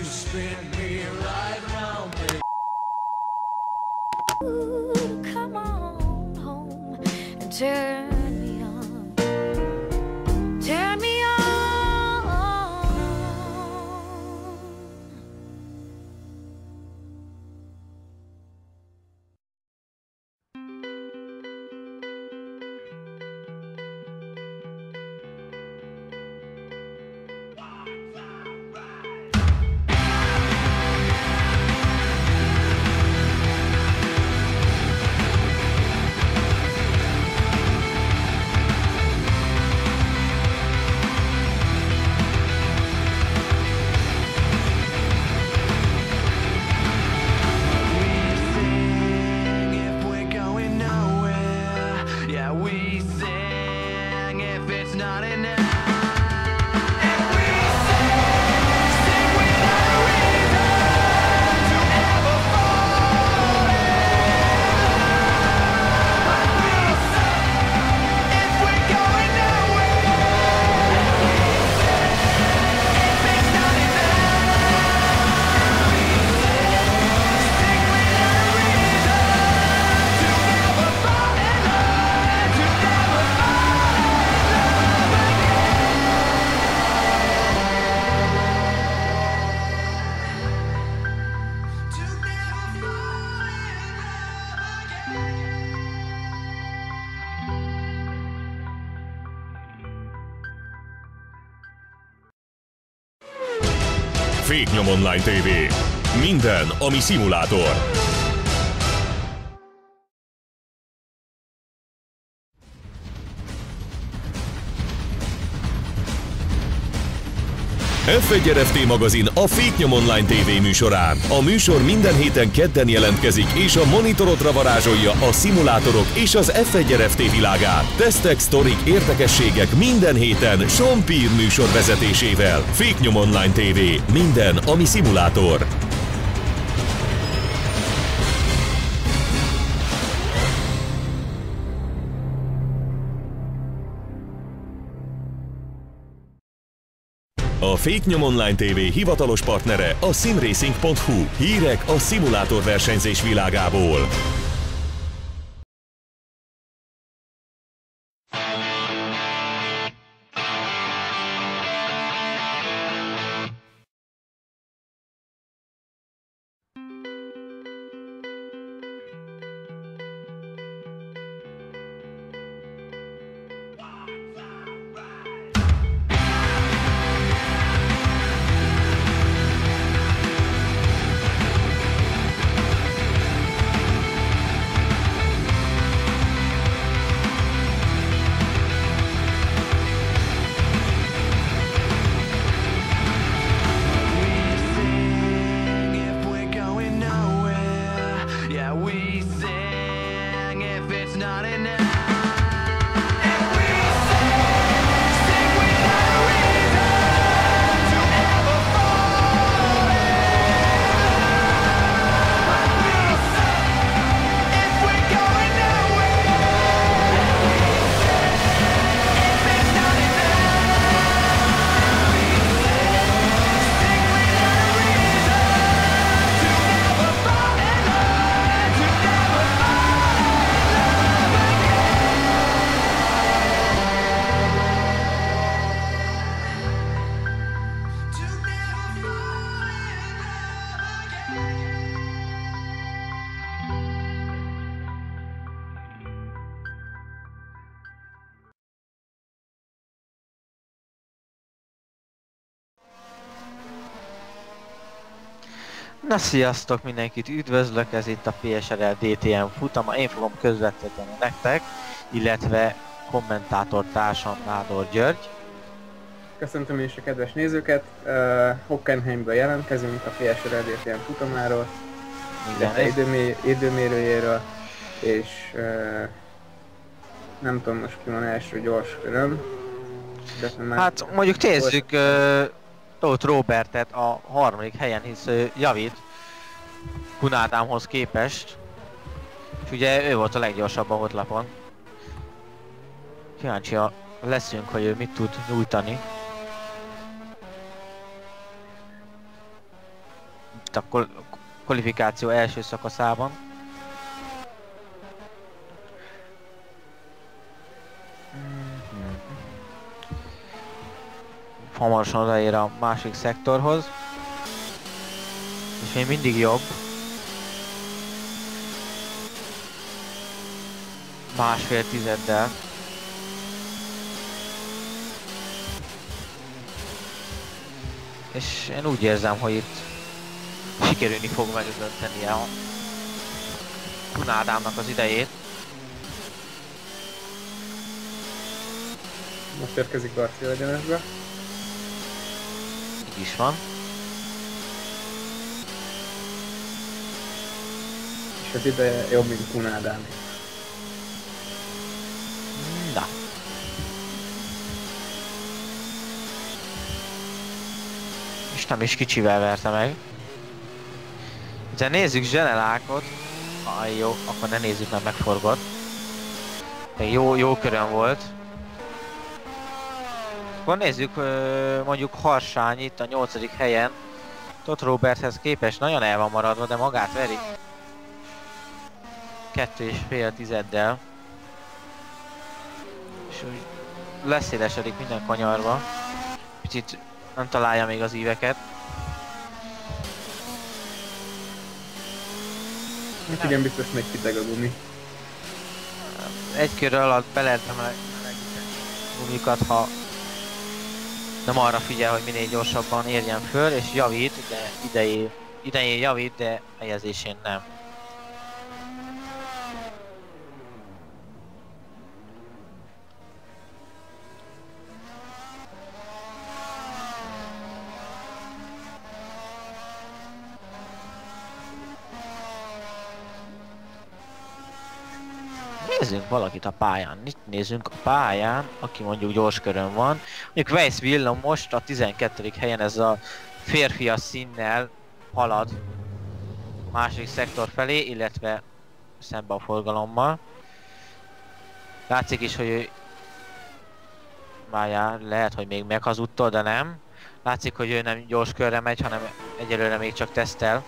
spin me right round, baby. Ooh, come on home and turn me on. Turn me on. Féknyom Online TV. Minden, ami szimulátor. F1 RFT magazin a Féknyom Online TV műsorán. A műsor minden héten kedden jelentkezik, és a monitorodra varázsolja a szimulátorok és az F1 RFT világát. Tesztek, sztorik, érdekességek minden héten Sean Peer műsor vezetésével. Féknyom Online TV. Minden, ami szimulátor. A Féknyom Online TV hivatalos partnere a simracing.hu. Hírek a szimulátor versenyzés világából. Na sziasztok, mindenkit üdvözlök, ez itt a PSRL DTM futama, én fogom közvetíteni nektek, illetve kommentátor társam Nádor György. Köszöntöm is a kedves nézőket, Hockenheimből jelentkezünk a PSRL DTM futamáról, illetve időmérőjéről, és nem tudom most ki van első gyors köröm. Hát mondjuk nézzük Tóth Robertet a harmadik helyen, hisz ő javít Kun Ádámhoz képest. És ugye ő volt a leggyorsabb a hotlapon. Kíváncsi leszünk, hogy ő mit tud nyújtani. itt a kvalifikáció első szakaszában. Hamarosan odaér a másik szektorhoz. És még mindig jobb. Másfél tizeddel. És én úgy érzem, hogy itt sikerülni fog megdöntenie a Kun Ádámnak az idejét. Most érkezik Garcia egyenesbe. Így is van. És az ideje jobb, mint Kun Ádám. Na. És nem is kicsivel verte meg. De nézzük Zsenelákot. Jó, akkor ne nézzük, mert megforgott. De jó körön volt. Akkor nézzük mondjuk Harsány itt a 8. helyen. Tot Roberthez képest nagyon el van maradva, de magát veri. 2,5 tizeddel. És úgy leszélesedik minden kanyarba. Picit nem találja még az íveket. Hát igen, biztos még kiteg a gumi. Egy kör alatt be lehet melegíteni gumikat, ha nem arra figyel, hogy minél gyorsabban érjen föl, és javít, de idején javít, de helyezésén nem. Nézzünk valakit a pályán. Itt nézzünk a pályán, aki mondjuk gyors körön van. Mondjuk Weiss Willem most a 12. helyen, ez a férfias színnel halad másik szektor felé, illetve szembe a forgalommal. Látszik is, hogy ő várjál, lehet, hogy még meghazudtol, de nem. Látszik, hogy ő nem gyors körre megy, hanem egyelőre még csak tesztel.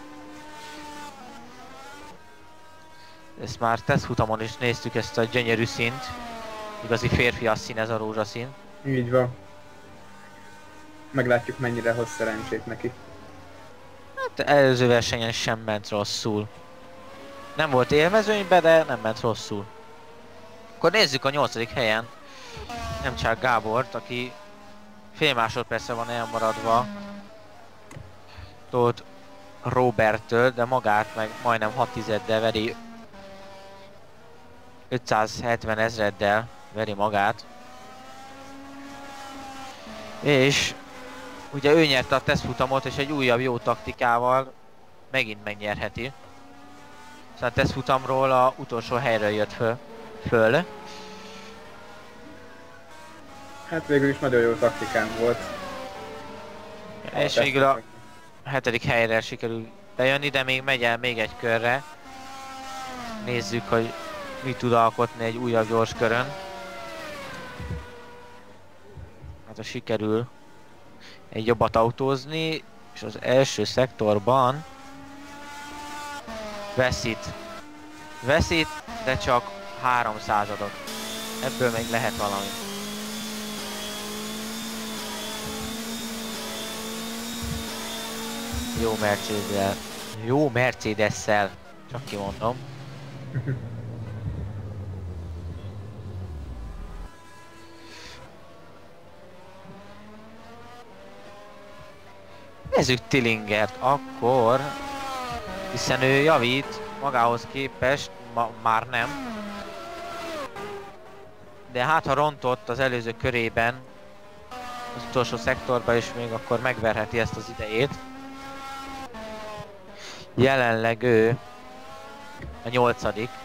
Ezt már tesztfutamon is néztük, ezt a gyönyörű színt. Igazi férfias szín ez a rózsaszín. Így van. Meglátjuk, mennyire hoz szerencsét neki. Hát előző versenyen sem ment rosszul. Nem volt élmezőnybe, de nem ment rosszul. Akkor nézzük a 8. helyen Nemcsák Gábort, aki fél másodpercre van elmaradva Tóth Roberttől, de magát meg majdnem 6 tizeddel veri. 570 ezreddel veri magát. És ugye ő nyerte a tesztfutamot, és egy újabb jó taktikával megint megnyerheti. Szóval a tesztfutamról a utolsó helyről jött föl. Hát végül is nagyon jó taktikán volt. És végül a 7. helyre sikerül bejönni, de még megy el még egy körre. Nézzük, hogy mit tud alkotni egy újabb gyors körön. Hát ha sikerül egy jobbat autózni, és az első szektorban veszít, de csak 300-adot. Ebből még lehet valami. Jó Mercedes-szel, csak kimondom. Nézzük Tillingert akkor, hiszen ő javít magához képest, már nem. De hát ha rontott az előző körében, az utolsó szektorban is még akkor megverheti ezt az idejét. Jelenleg ő a 8.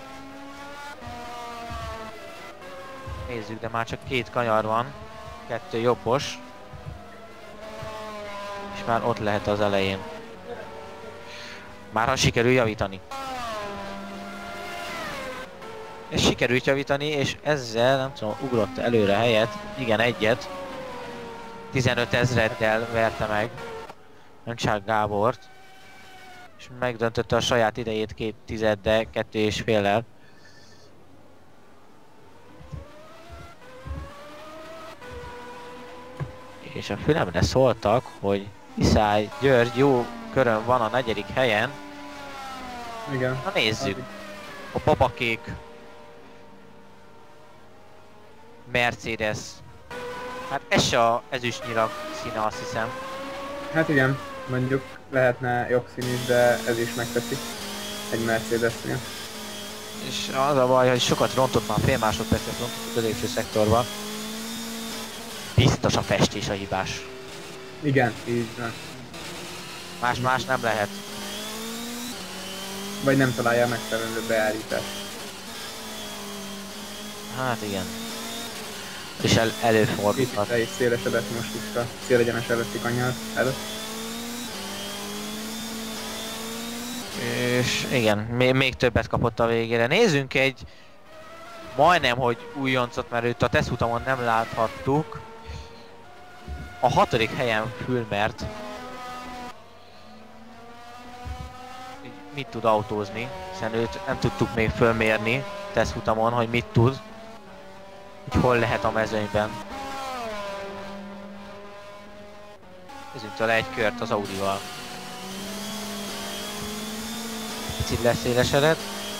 Nézzük, de már csak 2 kanyar van, 2 jobbos. És már ott lehet az elején. Már ha sikerül javítani. És sikerült javítani, és ezzel, nem tudom, ugrott előre helyet. Igen, egyet. 15 ezreddel verte meg Nemcsák Gábort. és megdöntötte a saját idejét 2 tizeddel, 2,5-lel. És a fülemre szóltak, hogy Iszály György jó körön van a 4. helyen. Igen. Na nézzük. A papakék Mercedes. Hát ez se a ezüstnyilag színe, azt hiszem. Hát igen, mondjuk lehetne jobb szín is, de ez is megteszi egy Mercedesnél. És az a baj, hogy sokat rontott már, fél másodpercet rontott a középső szektorba. Biztos a festés a hibás. Igen, így van. Más nem lehet. Vagy nem találja megfelelő beállítást. Hát igen. És előfordulhat. Kicsit is szélesedett most is a célegyenes előtti kanyar előtt. És igen, még többet kapott a végére. Nézzünk egy majdnem, hogy újoncot, mert őt a tesztfutamon nem láthattuk. A 6. helyen Fülmert. Mit tud autózni, hiszen őt nem tudtuk még fölmérni tesztfutamon, hogy mit tud. Hogy hol lehet a mezőnyben. Nézzünk tőle egy kört az Audival. Picit leszélesedett.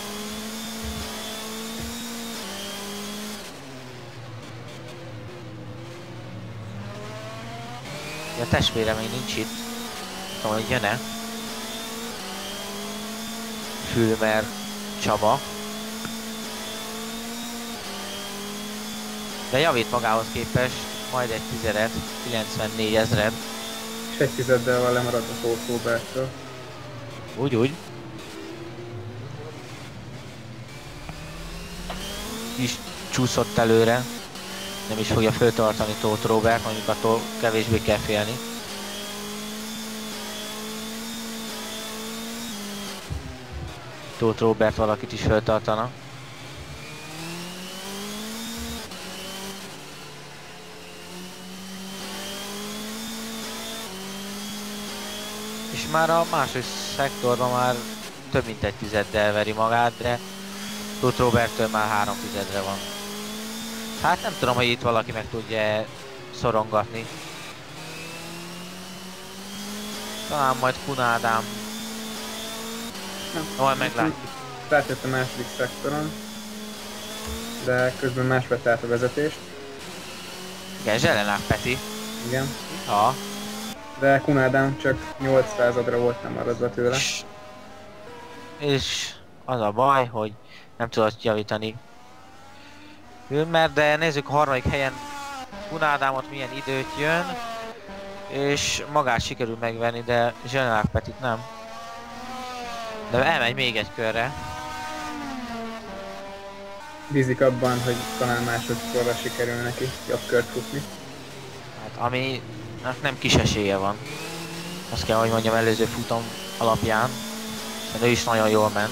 A testvére még nincs itt. Nem tudom, hogy jön-e. Fülmer Csaba. De javít magához képest, majd egy 10-et, 94 000. És egy tizeddel van lemaradva Tóth Roberttől. Úgy. Is csúszott előre. Nem is fogja föltartani Tóth Robert, mondjuk attól kevésbé kell félni. Tóth Robert valakit is föltartana. És már a második szektorban már több mint egy 10-del veri magát, de Tóth Roberttől már 3 tizedre van. Hát nem tudom, hogy itt valaki meg tudja szorongatni. Talán majd Kun Ádám. Majd meglátjuk. Rátett a második szektoron, de közben más vett át a vezetést. Igen, Zselenák Peti. Igen. Ha. De Kun Ádám csak 800-ra volt lemaradva tőle. És az a baj, hogy nem tudott javítani Fülmer, de nézzük a 3. helyen Kun Ádámot milyen időt jön. És magát sikerül megvenni, de Zselenák Petit nem. De elmegy még egy körre. Bízik abban, hogy talán másodszorra sikerül neki jobb kört futni. Hát ami nem kis esélye van. Azt kell, hogy mondjam, előző futam alapján. Hiszen ő is nagyon jól ment.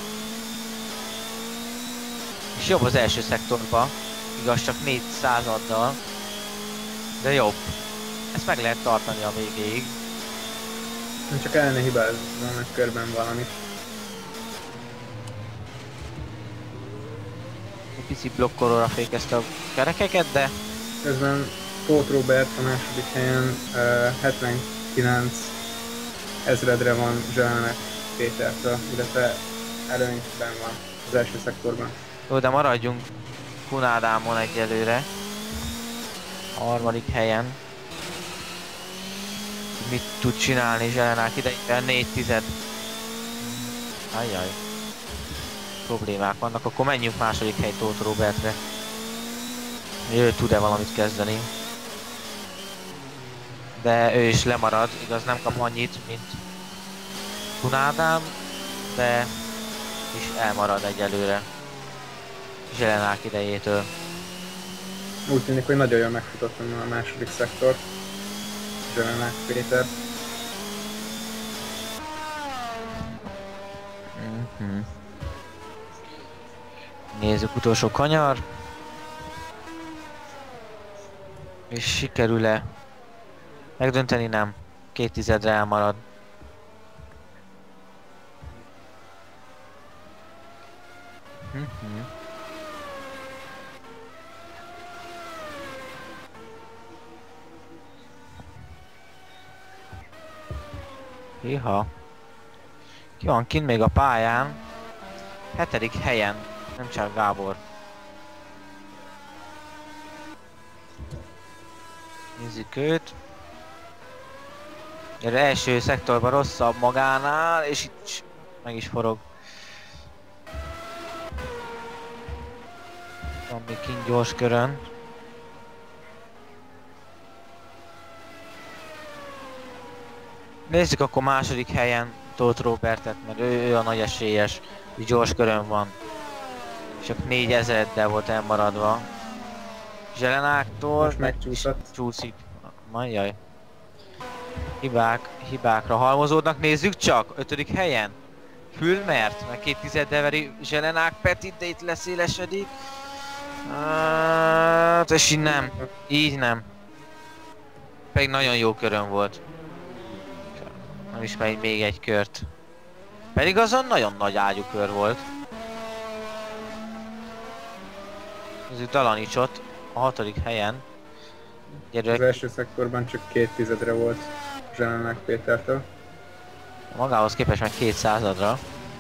És jobb az első szektorba. Igaz, csak 400-addal. De jobb. Ezt meg lehet tartani a végéig. Csak ellene hibázzanak körben valamit. Egy pici blokkolóra fékezte a kerekeket, de Közben Tóth Robert a második helyen 79 ezredre van Zselenek Pétertől, illetve előnyben van az első szektorban. jó, de maradjunk Kun Ádámon egyelőre. A 3. helyen. Mit tud csinálni Zselenák idejében? 4 tized. Ajjaj. Problémák vannak, akkor menjünk második hely Tóth Robertre. Ő tud-e valamit kezdeni? De ő is lemarad, igaz nem kap annyit, mint Kun Ádám, de is elmarad egyelőre Zselenák idejétől. Úgy tűnik, hogy nagyon jól megfutottam a második szektor. Zselenák Péter. Nézzük, utolsó kanyar. És sikerül-e megdönteni? Nem. 2 tizedre elmarad. Iha. Ki van kint még a pályán? 7. helyen, nem csak Gábor. Nézzük őt. Erre első szektorban rosszabb magánál, és itt meg is forog. Van még kint gyors körön. Nézzük akkor második helyen Tóth Róbertet, mert ő a nagy esélyes, hogy gyors körön van. Csak 4000-del volt elmaradva. Zselenáktól Most megcsúszott. csúszik. Majjaj. Hibákra halmozódnak, nézzük csak, 5. helyen. Fülmert, meg 2 tizeddel veri Zselenák Petit, de itt leszélesedik. Hát, és így nem. Pedig nagyon jó körön volt. Nem is megy még egy kört. Pedig azon nagyon nagy ágyú kör volt. Nézzük Dalanicsot a 6. helyen. Az első szektorban csak 2 tizedre volt Zselenák Pétertől. Magához képest meg 200-ra.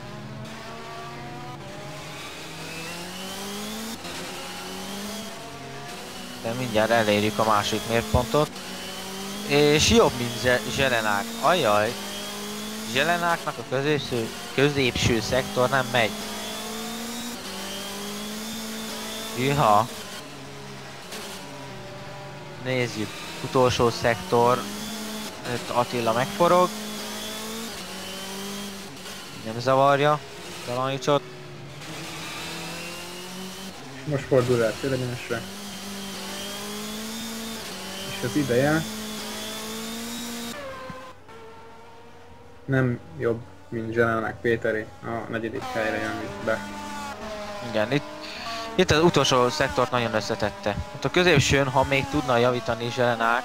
De mindjárt elérjük a második mérpontot. És jobb, mint Zselenák. Ajjaj! Zselenáknak a középső szektor nem megy. Iha! Nézzük, utolsó szektor. Itt Attila megforog. Nem zavarja Dalanicsot. Most fordul el főlegyenesre. És az ideje nem jobb, mint Zselenák Péteri, a 4. helyre jön itt be. Igen, itt az utolsó szektort nagyon összetette. Itt a középsőn, ha még tudna javítani Zselenák.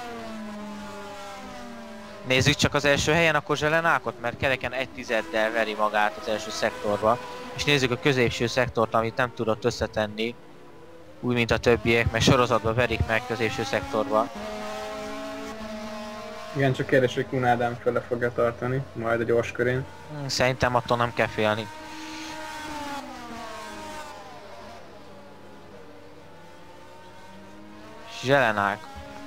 Nézzük csak az első helyen akkor Zselenákot, mert kereken 1 tizeddel veri magát az első szektorba. És nézzük a középső szektort, amit nem tudott összetenni. Úgy, mint a többiek, meg sorozatba verik meg középső szektorba. Igen, csak kérdés, hogy Kun Ádám fele fogja tartani, majd a gyors körén. Szerintem attól nem kell félni. Zselenák.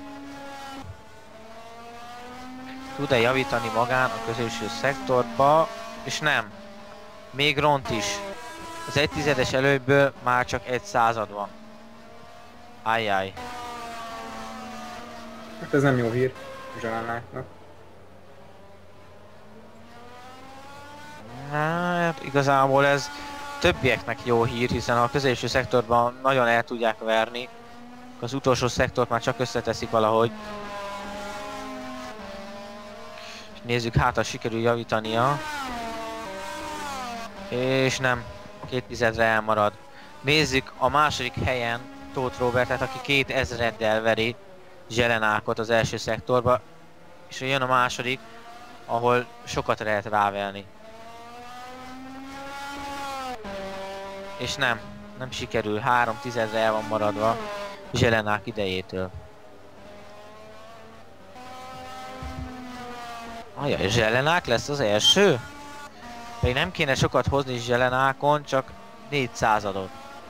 Tud-e javítani magán a középső szektorba? És nem. Még ront is. Az 1 tizedes előbből már csak 1/100 van. Ajjaj. Hát ez nem jó hír Zselenáknak. Hát igazából ez többieknek jó hír, hiszen a középső szektorban nagyon el tudják verni. Az utolsó szektort már csak összeteszik valahogy. És nézzük, hát ha sikerül javítania. És nem. 2 tizedre elmarad. Nézzük a második helyen Tóth Róbertet, aki 2000-del veri Zselenákot az első szektorba. És jön a második, ahol sokat lehet rávelni. És nem sikerül, 3 tizedre el van maradva Zselenák idejétől. Ajaj, Zselenák lesz az első? Pedig nem kéne sokat hozni Zselenákon, csak 400-adot.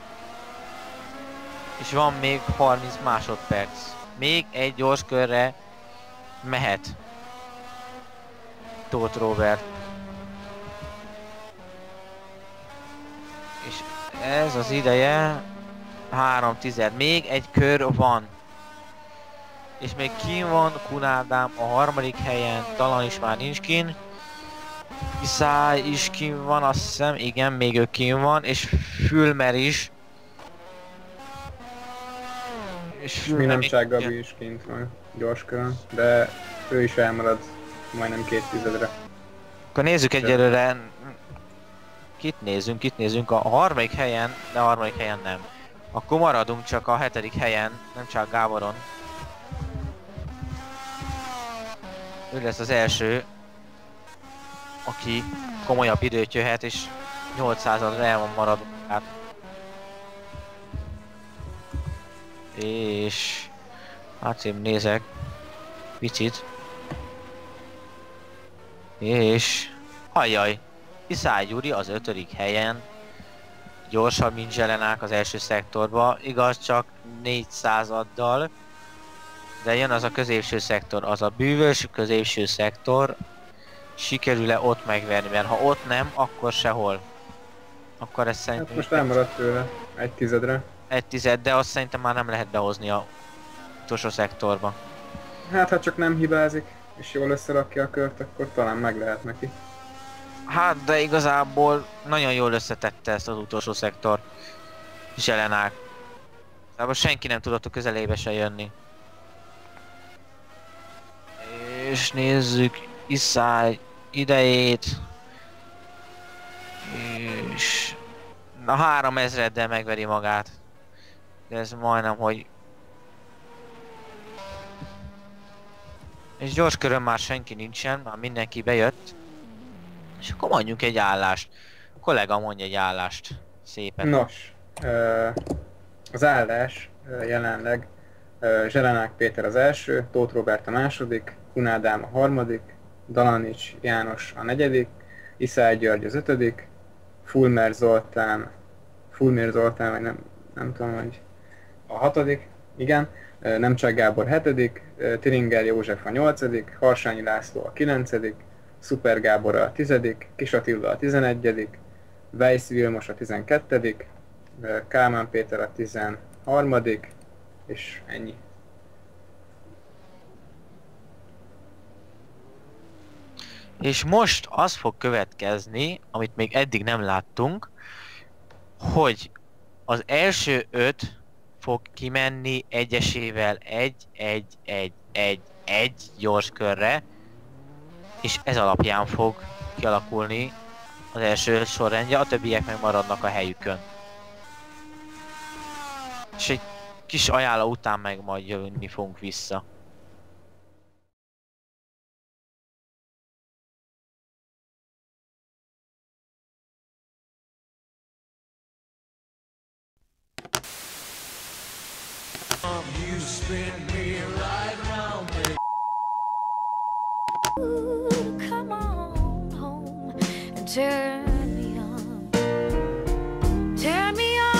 És van még 30 másodperc. Még egy gyors körre mehet Tóth Róbert. És ez az ideje 3 tized. Még egy kör van. És még kín van Kun Ádám a 3. helyen, Talan is már nincs kín. Iszály is kín van, azt hiszem, igen, még ő kín van, és Fülmer is. És Minemcsák Gabi is kint van gyors körön, de ő is elmarad majdnem 2 tizedre. Akkor nézzük egyelőre. Kit nézünk a 3. helyen, de a 3. helyen nem. Akkor maradunk csak a 7. helyen, nem csak Gáboron. Ő lesz az első, aki komolyabb időt jöhet, és 800-adra el van maradva. Hát És hátrébb nézek picit. És ajjaj, Iszály Gyuri az 5. helyen. Gyorsabb, mint Zselenák az első szektorba, igaz csak 400-addal. De jön az a középső szektor, az a bűvös középső szektor. Sikerül-e ott megverni, mert ha ott nem, akkor sehol. Akkor ez szerintem... Hát most elmaradt tőle, 1/10-re. 1/10, de azt szerintem már nem lehet behozni a utolsó szektorba. Hát ha csak nem hibázik, és jól összerakja a kört, akkor talán meg lehet neki. Hát de igazából nagyon jól összetette ezt az utolsó szektor Zselenák. Szóval senki nem tudott a közelébe se jönni. És nézzük Iszály idejét. És... na 3000-del megveri magát. De ez majdnem, hogy... és gyors körön már senki nincsen, már mindenki bejött. És akkor mondjuk egy állást. A kollega mondja egy állást. Szépen. Nos, az állás jelenleg Zselenák Péter az első, Tóth Róbert a második, Kun Ádám a harmadik, Dalanics János a negyedik, Iszály György az 5., Fulmér Zoltán, vagy nem tudom, hogy a 6., igen, Nemcsák Gábor 7., Tiringer József a 8., Harsányi László a 9., Szuper Gábor a 10., Kis Attila a 11., Weiss Vilmos a 12., Kálmán Péter a 13., és ennyi. És most az fog következni, amit még eddig nem láttunk, hogy az első 5 fog kimenni egyesével egy gyors körre, és ez alapján fog kialakulni az első sorrendje, a többiek meg maradnak a helyükön. És egy kis ajánló után meg majd jönni fogunk vissza. You spin me right round, baby. Ooh, come on home and turn me on. Turn me on.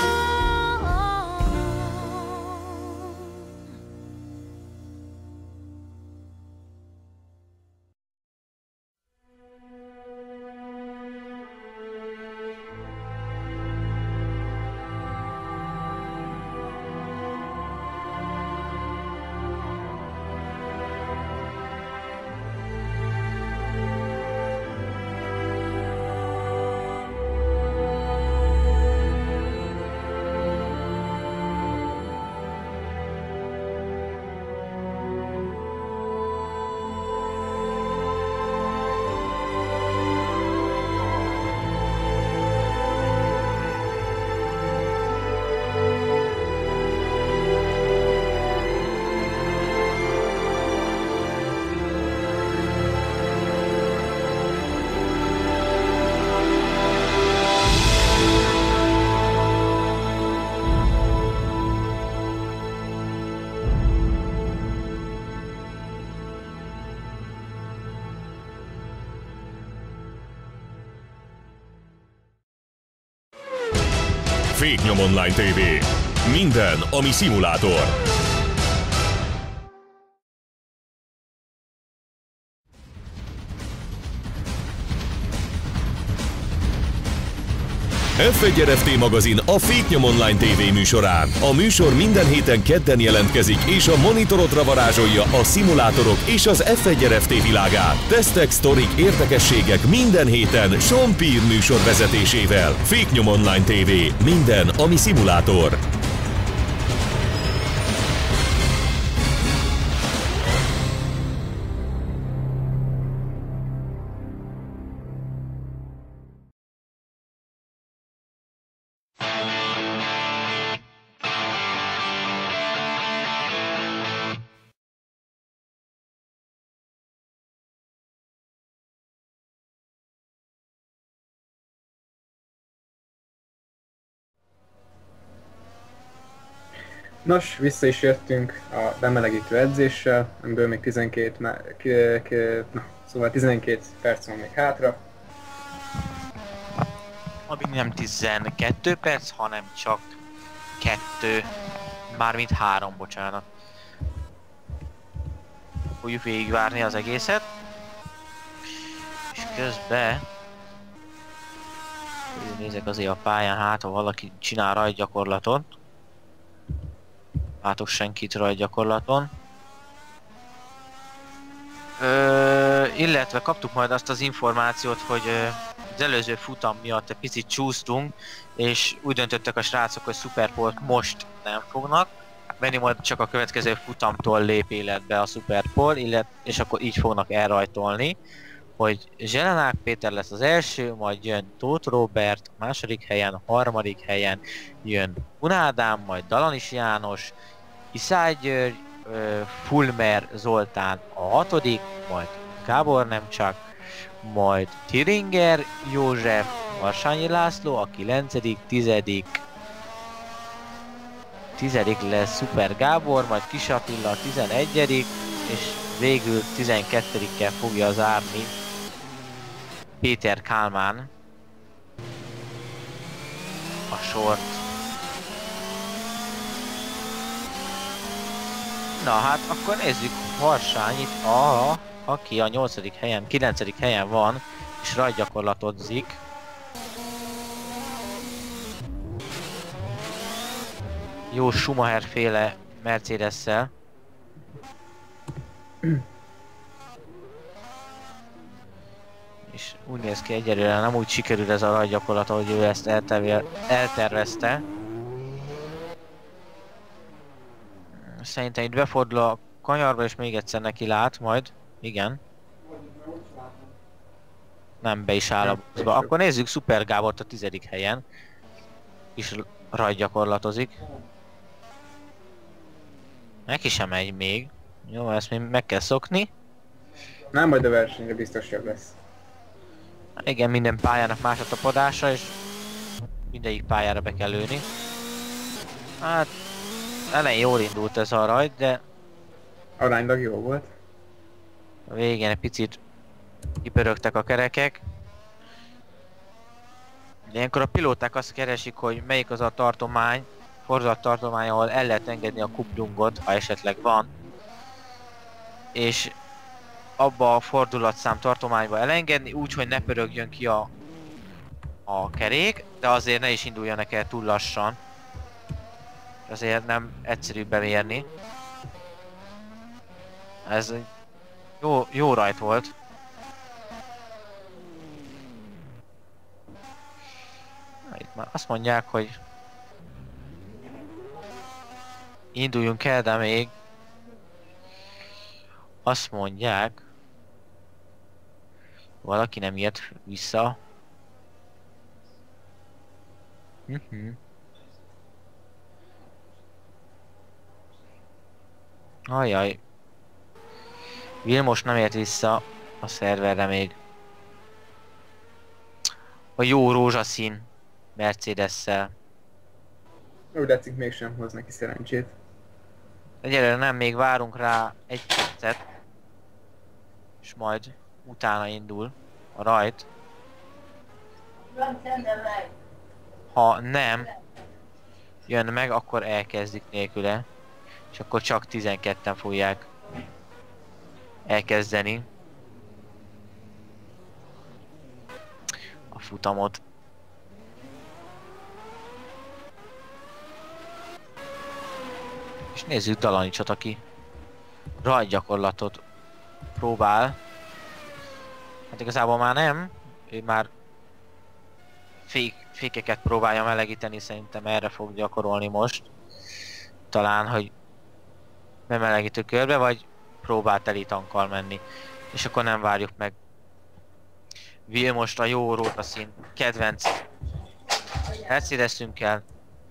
Féknyom Online TV. Minden, ami szimulátor. F1 RFT magazin a Féknyom Online TV műsorán. A műsor minden héten kedden jelentkezik, és a monitorodra varázsolja a szimulátorok és az F1 RFT világát. Tesztek, sztorik, érdekességek minden héten Sean Peer műsor vezetésével. Féknyom Online TV. Minden, ami szimulátor. Nos, vissza is jöttünk a bemelegítő edzéssel, amiből még 12 perc van még hátra. Ami nem 12 perc, hanem csak 2, mármint 3, bocsánat. Fogjuk végigvárni az egészet. És közben... Nézek azért a pályán, hát ha valaki csinál rajtgyakorlatot. Látok senkit rajtgyakorlaton. Illetve kaptuk majd azt az információt, hogy az előző futam miatt egy picit csúsztunk, és úgy döntöttek a srácok, hogy Superpolt most nem fognak menni, majd csak a következő futamtól lép életbe a Superpol, és akkor így fognak elrajtolni, hogy Zselenák Péter lesz az első, majd jön Tóth Róbert a második helyen, a harmadik helyen jön Kunádám, majd Dalanis János, Iszály György, Fulmer Zoltán a hatodik, majd Gábor Nemcsak, majd Thiringer József, Varsányi László a 9., 10. lesz Szuper Gábor, majd Kis Attila a 11. és végül 12-kel fogja zárni Péter Kálmán a sort. Na hát akkor nézzük Harsányit, aki a 8. helyen, 9. helyen van és rajtgyakorlatodzik. Jó Schumacher féle Mercedes-szel. És úgy néz ki, egyelőre nem úgy sikerül ez a rajtgyakorlat, ahogy ő ezt eltervezte. Szerintem itt befordul a kanyarba és még egyszer neki lát majd. Igen. Nem, be is áll a buszba. Akkor nézzük Szuper Gábort a 10. helyen. És rajtgyakorlatozik. Neki sem megy még. Jó, ezt még meg kell szokni. Nem, majd a versenyre biztos jobb lesz. Igen, minden pályának más a tapadása, és mindegyik pályára be kell lőni. Hát, elején jól indult ez a rajt, de Aránylag jó volt. a végén egy picit kipörögtek a kerekek. De ilyenkor a pilóták azt keresik, hogy melyik az a tartomány, fordulattartomány, ahol el lehet engedni a kuplungot, ha esetleg van. És abba a fordulatszám tartományba elengedni, úgy, hogy ne pörögjön ki a kerék, de azért ne is induljanak el túl lassan. Azért nem egyszerű bemérni. Ez jó rajt volt. Itt már azt mondják, hogy induljunk el, de még azt mondják, valaki nem írt vissza. Ajjaj. Vilmos nem ért vissza a szerverre még. A jó rózsaszín Mercedes-szel. Úgy látszik, mégsem hoz neki szerencsét. Egyelőre nem, még várunk rá egy percet. És majd utána indul a rajt. Ha nem jön meg, akkor elkezdik nélküle. És akkor csak 12-en fogják elkezdeni a futamot. És nézzük Dalanicsot, aki rajtgyakorlatot próbál. Hát igazából már nem, ő már fékeket próbálja melegíteni, szerintem erre fog gyakorolni most. Talán, hogy bemelegítő körbe, vagy próbál teli tankkal menni. És akkor nem várjuk meg Vilmost, a jó rózsaszín kedvenc Mercedes-ünkkel.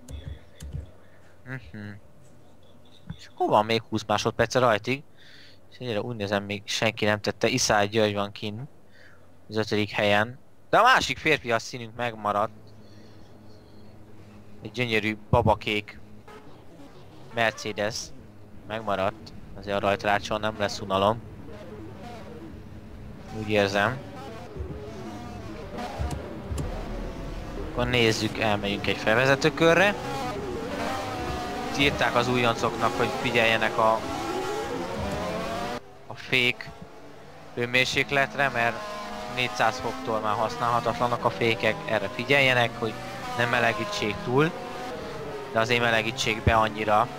És hol van még 20 másodperc rajtig? És egyre úgy nézem, még senki nem tette. Iszály György van kint az 5. helyen. De a másik férfias színünk megmaradt. Egy gyönyörű babakék Mercedes megmaradt, azért a rajtrácson nem lesz unalom. Úgy érzem. Akkor nézzük, elmegyünk egy felvezetőkörre. Írták az újoncoknak, hogy figyeljenek a fék hőmérsékletre, mert 400 foktól már használhatatlanak a fékek, erre figyeljenek, hogy nem melegítsék túl, de azért melegítsék be annyira,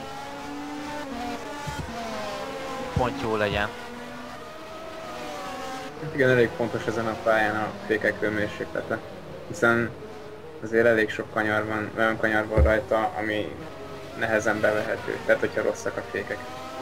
pont jó legyen. Hát igen, elég fontos ezen a pályán a fékek hőmérséklete, hiszen azért elég sok kanyar van, olyan kanyar van rajta, ami nehezen bevehető, tehát hogyha rosszak a fékek.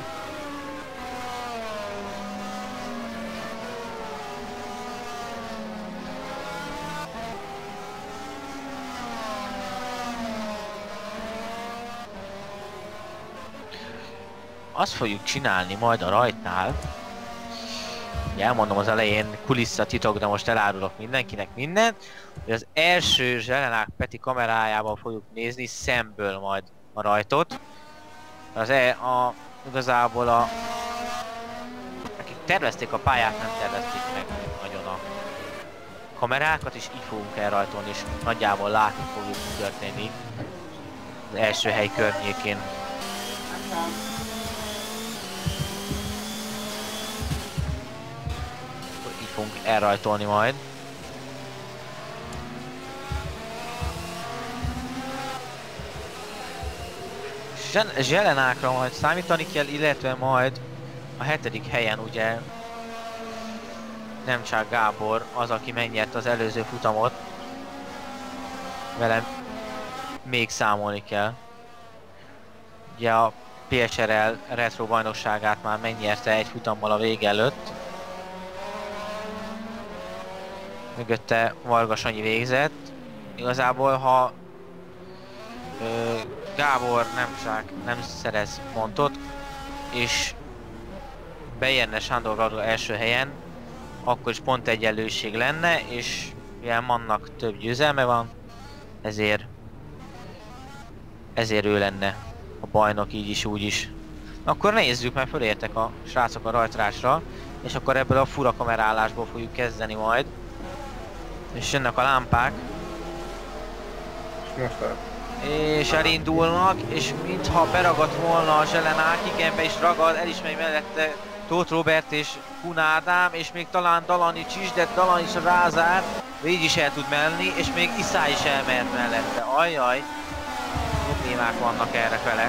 Azt fogjuk csinálni majd a rajtnál, elmondom az elején kulisszatitok, de most elárulok mindenkinek mindent, hogy az első Zselenák Peti kamerájával fogjuk nézni szemből majd a rajtot. Igazából akik tervezték a pályát, nem tervezték meg nagyon a kamerákat, és így fogunk elrajtolni, és nagyjából látni fogjuk, mi történik az első hely környékén. Így fogunk elrajtolni majd. Zselenákra majd számítani kell, illetve majd a 7. helyen ugye Nemcsák Gábor az, aki megnyert az előző futamot. Velem még számolni kell. Ugye a PSRL retro bajnokságát már megnyerte egy futammal a vége előtt. Mögötte Varga Sanyi végzett. Igazából ha Gábor nem szerez pontot, és bejönne Sándor Radó első helyen, akkor is pont egyenlőség lenne, és mivel Mannak több győzelme van, ezért ő lenne a bajnok így is úgy is. Akkor nézzük, mert fölértek a srácok a rajtrásra, és akkor ebből a fura kamerálásból fogjuk kezdeni majd. És jönnek a lámpák. És most és elindulnak, és mintha beragadt volna a Zselenák, igen, be is ragad, el is megy mellette Tóth Róbert és Kun Ádám, és még talán Dalanics is, de Dalanics rázár, de így is el tud menni, és még Iszály is elmehet mellette. Ajjaj, problémák vannak errefele.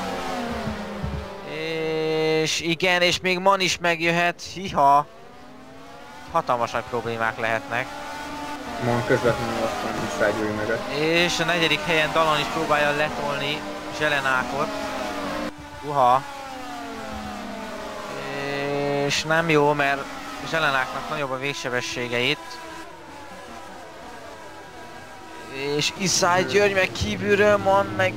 És igen, és még Man is megjöhet, hiha. Hatalmas nagy problémák lehetnek. Man közvetlenül ott van Iszály Gyuri mögött. És a 4. helyen Dalan is próbálja letolni Zselenákot. Uha. És nem jó, mert Zselenáknak nagyobb a végsebessége itt. És Iszály György meg kívülről van, meg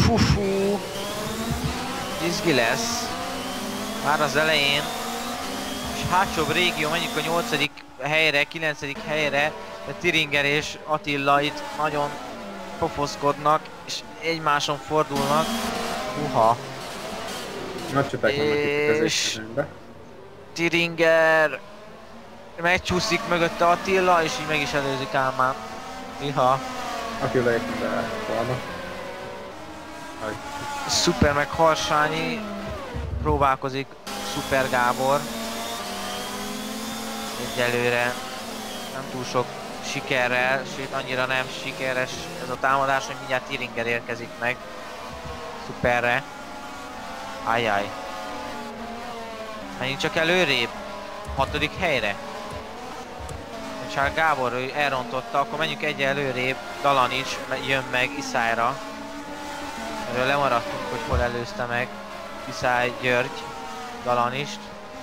izgi lesz. Már az elején. És hátsóbb régió, menjünk a 8. helyre, 9. helyre. De Tiringer és Attila itt nagyon pofoszkodnak, és egymáson fordulnak. Uha. Nagy csapák vannak itt a középmezőnyben. Tiringer megcsúszik mögötte Attila, és így meg is előzik Álmán. Iha. Attila éppen beállt volna. Szuper meg Harsányi. Próbálkozik Szuper Gábor. Egyelőre nem túl sok sikerrel, sőt annyira nem sikeres ez a támadás, hogy mindjárt Tiringer érkezik meg Szuperre. Ajjaj. Menjünk csak előrébb. 6. helyre. Csak Gábor ő elrontotta, akkor menjünk egy előrébb. Dalanics jön meg Iszályra. Erről lemaradtunk, hogy hol előzte meg Iszály György Dalanist.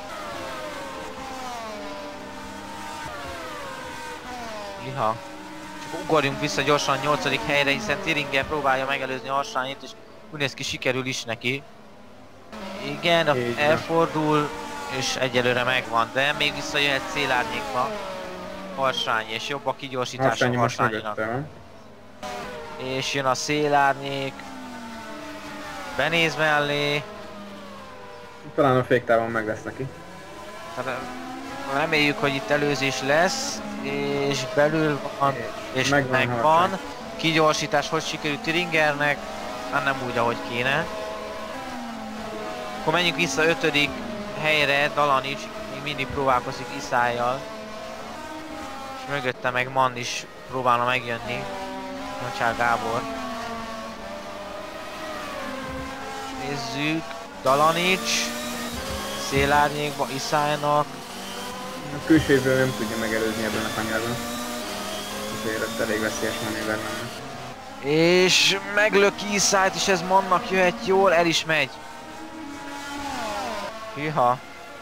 Iha. Csak ugorjunk vissza gyorsan 8. helyre, hiszen Tiringer próbálja megelőzni Harsányit, és úgy néz ki, sikerül is neki. Igen, elfordul, és egyelőre megvan, de még visszajöhet célárnyékba Harsányi, és jobb a kigyorsítása Harsányinak. És jön a szélárnyék. benéz mellé. Talán a féktávon meg lesz neki. Reméljük, hogy itt előzés lesz, és belül van, és megvan. Harsány. Kigyorsítás hogy sikerült Tiringernek, hát nem úgy, ahogy kéne. Akkor menjünk vissza 5. helyre, Dalanics még mindig próbálkozik Iszályjal. És mögötte meg Mann is próbálna megjönni, Nocsár Gábor. Nézzük, Dalanics, szélárnyékba Iszálynak. A külsőből nem tudja megelőzni ebben a kanyarban. Azért ott elég veszélyes manéver lenne. És meglöki Iszályt, és ez Mannnak jöhet jól, el is megy. Hűha.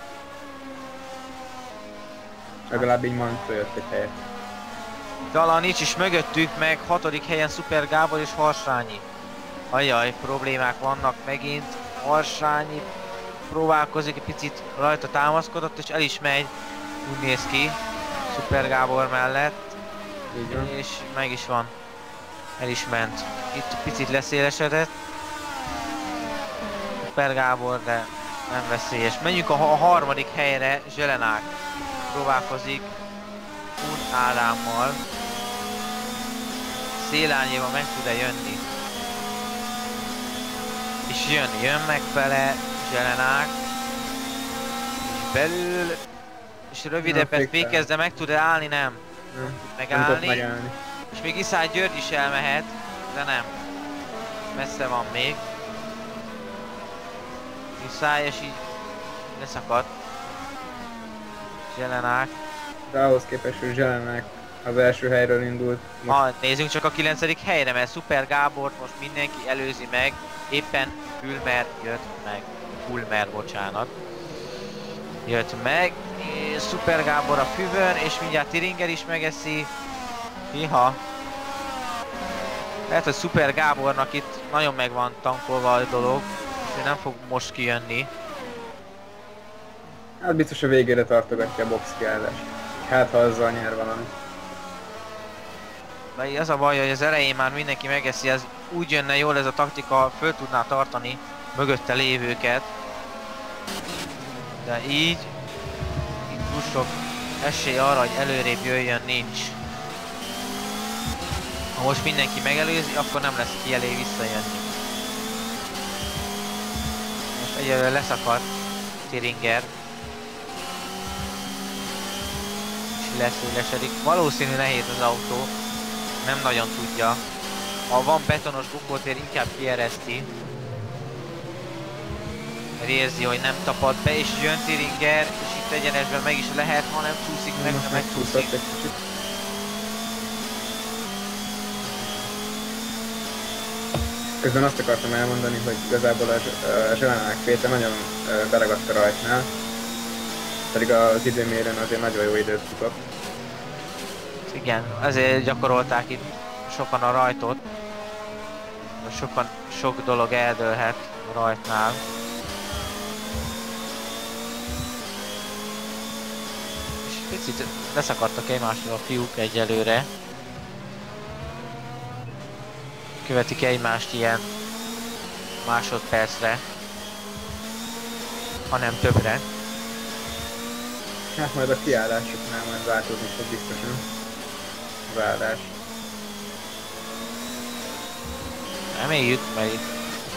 Legalább így Mann följött egy helyet. Dalanics is mögöttük, meg 6. helyen Szuper Gábor és Harsányi. Ajjaj, problémák vannak megint. Harsányi próbálkozik, egy picit rajta támaszkodott, és el is megy. Úgy néz ki, Szuper Gábor mellett. Így van. És meg is van. El is ment. Itt picit leszélesedett. Szuper Gábor, de nem veszélyes. Menjünk a 3. helyre, Zselenák. Próbálkozik Kun Ádámmal. Szélányéval meg tud-e jönni? És jön megfele Zselenák. És belül. És rövidebbet fékez, de meg tud-e állni? Nem. Nem Megállni. megállni. És még Iszály György is elmehet, de nem. Messze van még. Iszály, és így leszakadt. Zselenák. De ahhoz képest, hogy Zselenák az első helyről indult. Nézzünk csak a 9. helyre, mert Szuper Gábort most mindenki előzi meg. Éppen Fulmer jött meg. Fulmer, bocsánat. Jött meg. És Szuper Gábor a füvön, és mindjárt Tiringer is megeszi. Hiha. Lehet, hogy Szuper Gábornak itt nagyon meg van tankolva a dolog, és ő nem fog most kijönni. Hát biztos a végére tartogatja a box kiállást. Hát ha azzal nyer valami. De az a baj, hogy az elején már mindenki megeszi, ez úgy jönne jól ez a taktika, föl tudná tartani mögötte lévőket. De így túl sok esély arra, hogy előrébb jöjjön, nincs. Ha most mindenki megelőzi, akkor nem lesz ki elég visszajönni. Most egyelőre leszakadt Tiringer. És leszélesedik. Valószínű nehéz az autó. Nem nagyon tudja. Ha van betonos bukótér, inkább kiereszti. Mert érzi, hogy nem tapad be, és jön Tiringer, és itt egyenesben meg is lehet, ha nem csúszik meg, nem megcsúszik. Közben azt akartam elmondani, hogy igazából a Zselenák Péter nagyon beragadt a rajtnál, pedig az időmérőn azért nagyon jó időt futott. Igen, ezért gyakorolták itt sokan a rajtot. Sok dolog eldőlhet a rajtnál. És picit leszakadtak egymástól a fiúk egyelőre. Követik egymást ilyen másodpercre, hanem többre. Hát majd a kiállásoknál majd változni fog biztosan az áldás. Reméljük, mert itt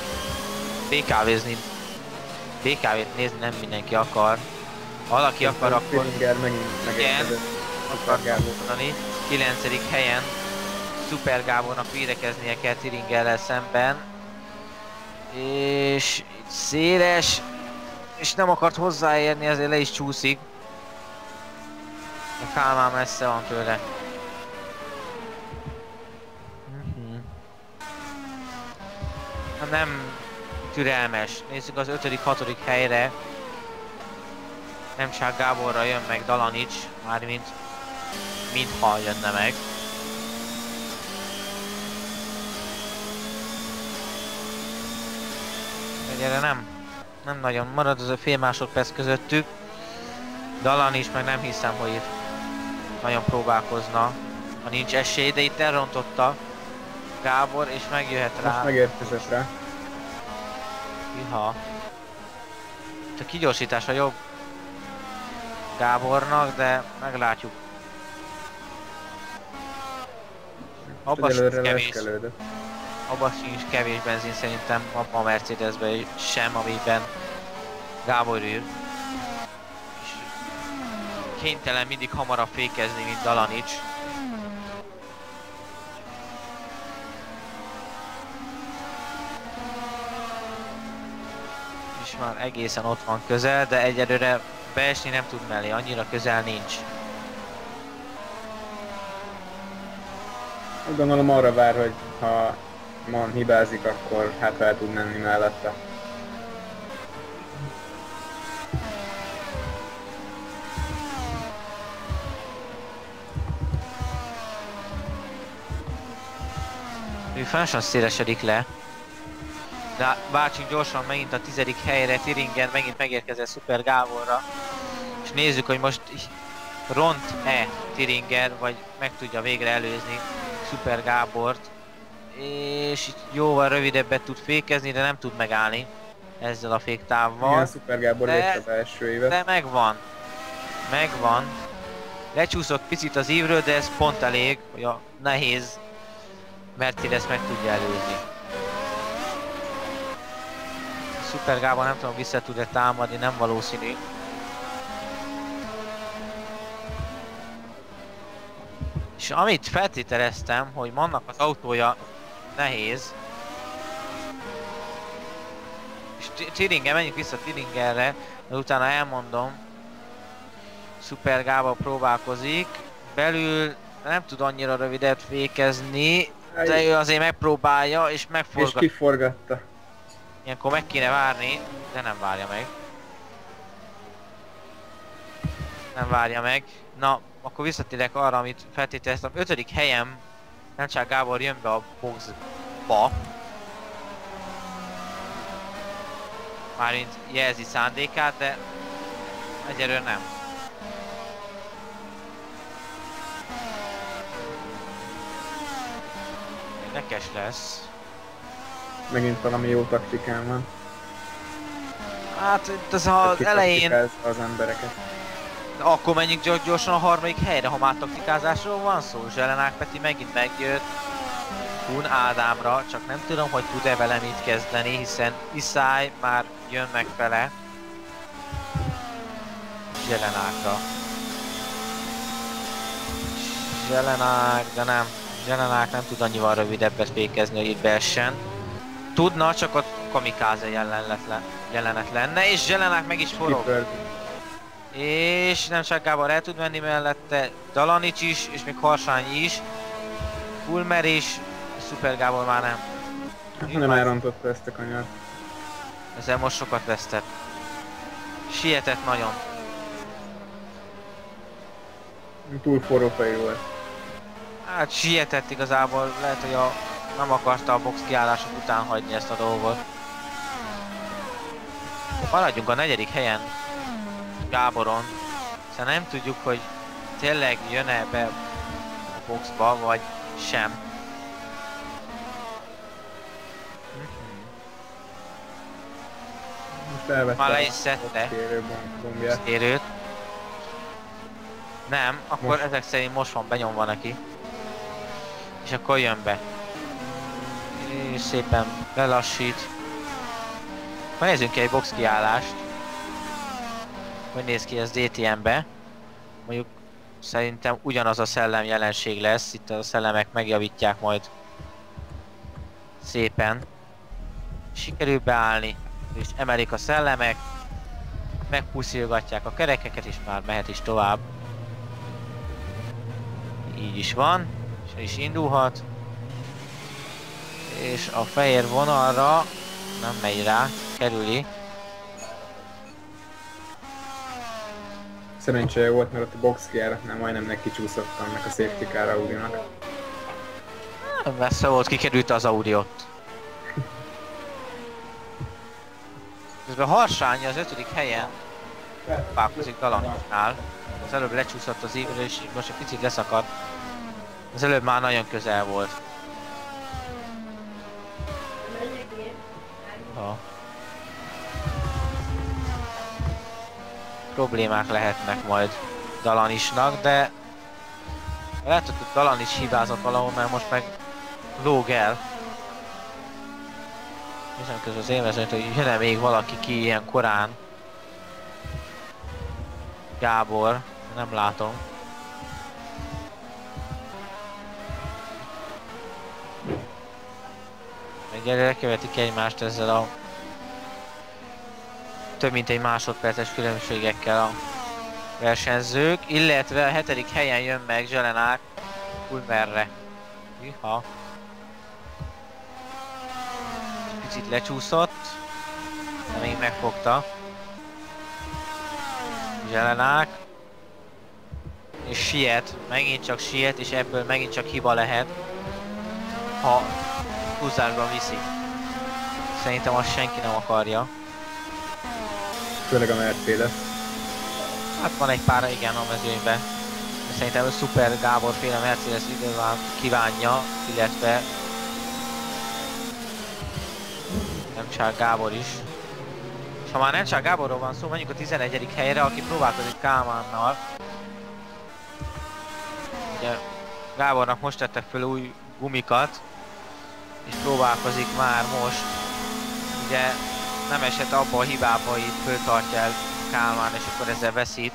BKV-t nézni nem mindenki akar. Ha valaki akar, akkor Tiringer megint megérkezett. akar mondani. 9. helyen Szuper Gábornak védekeznie kell Tiringerrel szemben. És itt széles, és nem akart hozzáérni, ezért le is csúszik. A Kálmán messze van tőle. Nem türelmes. Nézzük az 5.-6. helyre. Nemcsák Gáborra jön meg Dalanics, mármint mintha jönne meg. Egyre nem nagyon marad, az a fél másodperc közöttük. Dalanics meg nem hiszem, hogy itt nagyon próbálkozna, ha nincs esély, de itt elrontotta Gábor, és megjöhet rá. Most megérkezett rá. Iha. A kigyorsítása jobb Gábornak, de meglátjuk. Abba sincs kevés. Abba sincs kevés benzin szerintem, abban a Mercedesben sem, amiben Gábor ül. És kénytelen mindig hamarabb fékezni, mint Dalanics. És már egészen ott van közel, de egyelőre beesni nem tud mellé, annyira közel nincs. Gondolom arra vár, hogy ha Man hibázik, akkor hát el tud menni mellette. Ő fánsan szélesedik le. De váltsunk gyorsan megint a 10. helyre, Thüringen megint megérkezett Super Gáborra. És nézzük, hogy most ront-e Thüringen, vagy meg tudja végre előzni Super Gábort. És itt jóval rövidebbet tud fékezni, de nem tud megállni ezzel a féktávval. Igen, Super Gábor lépte az első évet. De megvan. Megvan. Lecsúszott picit az ívről, de ez pont elég, hogy a nehéz Mercedes meg tudja előzni. Super Gábor nem tudom, vissza tud-e támadni, nem valószínű. És amit feltételeztem, hogy Mannak az autója nehéz. És Thüringen, menjünk vissza Thüringenre, de utána elmondom. Super Gábor próbálkozik. Belül nem tud annyira rövidet fékezni, de ő azért megpróbálja és megforgat. És kiforgatta. Ilyenkor meg kéne várni, de nem várja meg. Nem várja meg. Na, akkor visszatérek arra, amit feltételeztem. 5. helyen nem csak Gábor jön be a boxba. Mármint jelzi szándékát, de egyelőre nem. Érdekes lesz. Megint valami jó taktikám van. Hát itt az az elején... az embereket. Akkor menjünk gyorsan a 3. helyre, ha már taktikázásról van szó. Zselenák Peti megint megjött Kun Ádámra, csak nem tudom, hogy tud-e vele mit kezdeni, hiszen Iszály már jön meg vele Zselenákra. Zselenák, de nem. Zselenák nem tud annyival rövidebbet fékezni, hogy itt beessen. Tudna, csak a kamikáze jelenet lenne, és Zselenák meg is forog. És nem csak Gábor el tud menni mellette, Dalanics is, és még Harsány is. Ulmer is, Super Gábor már nem. Nem elrontotta ezt a kanyart. Ezzel most sokat vesztett. Sietett nagyon. Túl forró fejű volt. Hát sietett igazából, lehet, hogy nem akarta a box kiállások után hagyni ezt a dolgot. Maradjunk a 4. helyen Gáboron, hiszen nem tudjuk, hogy tényleg jön-e be a boxba, vagy sem. Most elvette már le is szedte bombját. Kérőt. Nem, akkor most. Ezek szerint most van benyomva neki. És akkor jön be. És szépen lelassít. Akkor nézzünk ki egy box kiállást. Hogy néz ki ez DTM-be. Mondjuk szerintem ugyanaz a szellem jelenség lesz. Itt a szellemek megjavítják majd szépen. Sikerül beállni. És emelik a szellemek. Megpuszilgatják a kerekeket, és már mehet is tovább. Így is van. És el is indulhat. És a fehér vonalra nem megy rá, kerüli. Szerencséje volt, mert ott a box kijáratnál majdnem neki csúszott annak a safety car Audinak. Messze volt, kikerült az Audi ott. Közben Harsány az 5. helyen pákozik Dalanicsnál. Az előbb lecsúszott az ívről, és most egy picit leszakadt. Az előbb már nagyon közel volt. Ha. problémák lehetnek majd Dalanisnak, de lehet, hogy Dalanis hibázott valahol, mert most meg lóg el. Nézem közben az élvezőt, hogy jön-e még valaki ki ilyen korán. Gábor, nem látom. Egyelőre követik egymást ezzel a több mint egy másodperces különbségekkel a versenyzők, illetve a 7. helyen jön meg Zselenák Fulmerre. Hűha. Picit lecsúszott, de még megfogta Zselenák. És siet, megint csak siet, és ebből megint csak hiba lehet, ha húzásban viszi. Szerintem azt senki nem akarja. Főleg a Mercedes. Hát van egy pár igen a mezőnyben. Szerintem a Super Gábor féle Mercedes idővel kívánja, illetve Nemcsák Gábor is. És ha már Nemcsák Gáborról van szó, menjünk a 11. helyre, aki próbálkozik Kálmánnal. Ugye Gábornak most tettek fel új gumikat, és próbálkozik már most. Ugye nem esett abba a hibába, hogy itt föltartja el Kálmán, és akkor ezzel veszít.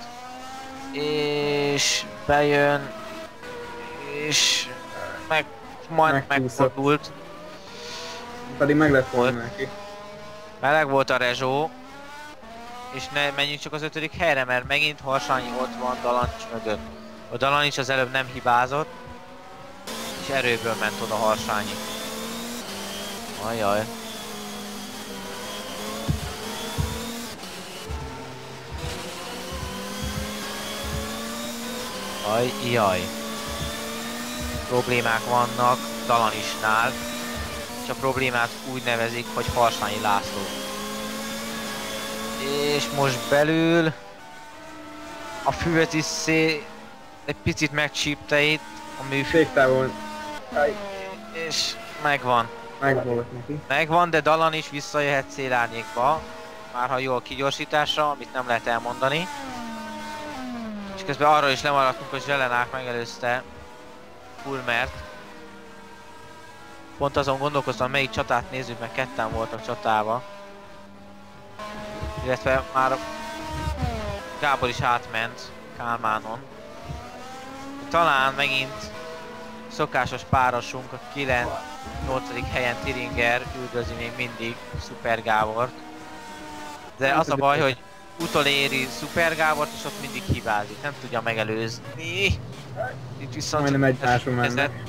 És bejön, és majd megfordult. Pedig meg lett volna neki. Meleg volt a rezsó, és ne menjünk csak az 5. helyre, mert megint Harsányi ott van Dalanics mögött. A Dalanics az előbb nem hibázott, és erőből ment oda Harsányi. Ajaj. Jaj. Problémák vannak Dalanisnál, és a problémát úgy nevezik, hogy Harsányi László. És most belül a füvet is egy picit megcsípte itt a műfő. És megvan. Megvolt neki. Megvan, de Dalanis visszajöhet célárnyékba, már ha jól kigyorsításra, amit nem lehet elmondani. És közben arról is lemaradtunk, hogy Zselenák megelőzte Fulmert. Pont azon gondolkoztam, melyik csatát nézzük, meg ketten voltak csatába. Illetve már Gábor is átment Kálmánon. Talán megint szokásos párosunk, a 9-8. helyen Thiringer üldözi még mindig Super Gábort. De az a baj, hogy utoléri Super Gábort, és ott mindig hibázik, nem tudja megelőzni. Itt viszont majdnem egymáson mennek.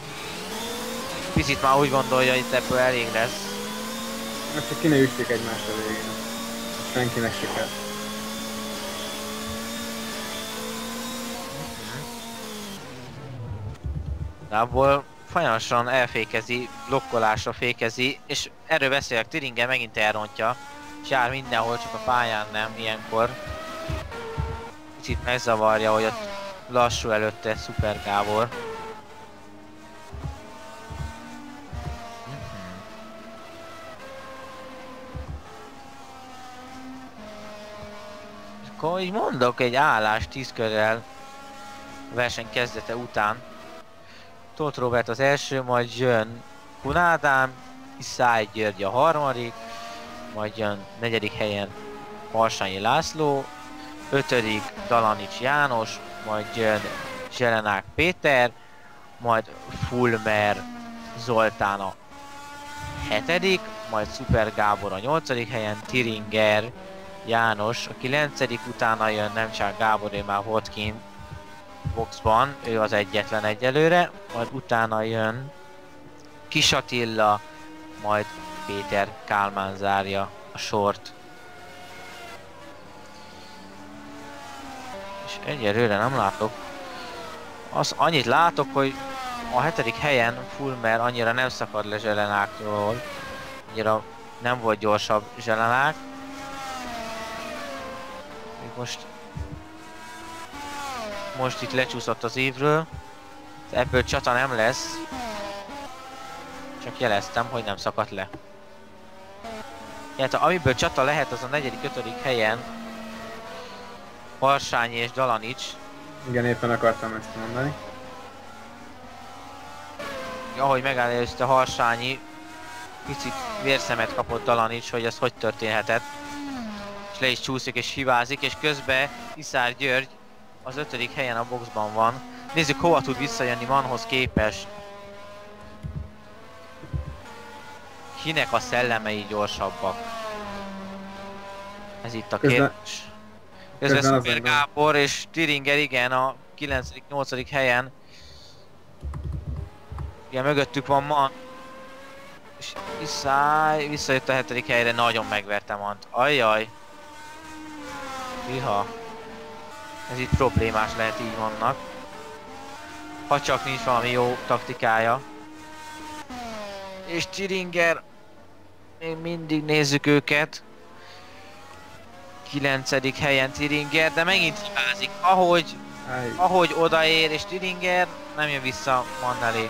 Picit már úgy gondolja, hogy itt ebből elég lesz. Most csak ki ne üssék egymást a végén. Senkinek se kell. Abból folyamatosan elfékezi, blokkolásra fékezi, és erről beszélek, Thiringer megint elrontja, és jár mindenhol, csak a pályán nem, ilyenkor. Kicsit megzavarja, hogy ott lassú előtte Super Gábor. És akkor így mondok egy állás 10 körrel a verseny kezdete után. Tóth Róbert az első, majd jön Kun Ádám, Iszály György a harmadik, majd jön 4. helyen Harsányi László, 5. Dalanics János, majd jön Zselenák Péter, majd Fulmer Zoltán a 7., majd Super Gábor a 8. helyen, Thiringer János a 9., utána jön Nemcsák Gábor, ő már volt kint boxban, ő az egyetlen egyelőre, majd utána jön Kis Attila, majd Péter Kálmán zárja a sort. És egyelőre nem látok. Annyit látok, hogy a 7. helyen Fulmer annyira nem szakad le Zselenákról, annyira nem volt gyorsabb Zselenák. Most itt lecsúszott az évről, ebből csata nem lesz, csak jeleztem, hogy nem szakadt le. Hát amiből csata lehet, az a 4.-5. helyen Harsányi és Dalanics. Igen, éppen akartam ezt mondani. Ahogy megállította Harsányi, picit vérszemet kapott Dalanics, hogy ez hogy történhetett. És le is csúszik és hibázik, és közben Iszár György az 5. helyen a boxban van. Nézzük, hova tud visszajönni Manhoz képest. Kinek a szellemei gyorsabbak? Ez itt a kérdés. Közben Szuper Gábor és Thüringer, igen, a 9.-8. helyen. Igen, mögöttük van Man. És Iszály visszajött a 7. helyre, nagyon megverte Mant. Ajjaj. Iha. Ez itt problémás lehet így vannak. Ha csak nincs valami jó taktikája. És Thüringer. Még mindig nézzük őket. 9. helyen Thüringer, de megint hibázik. Ahogy odaér, és Thüringer nem jön vissza Man elé.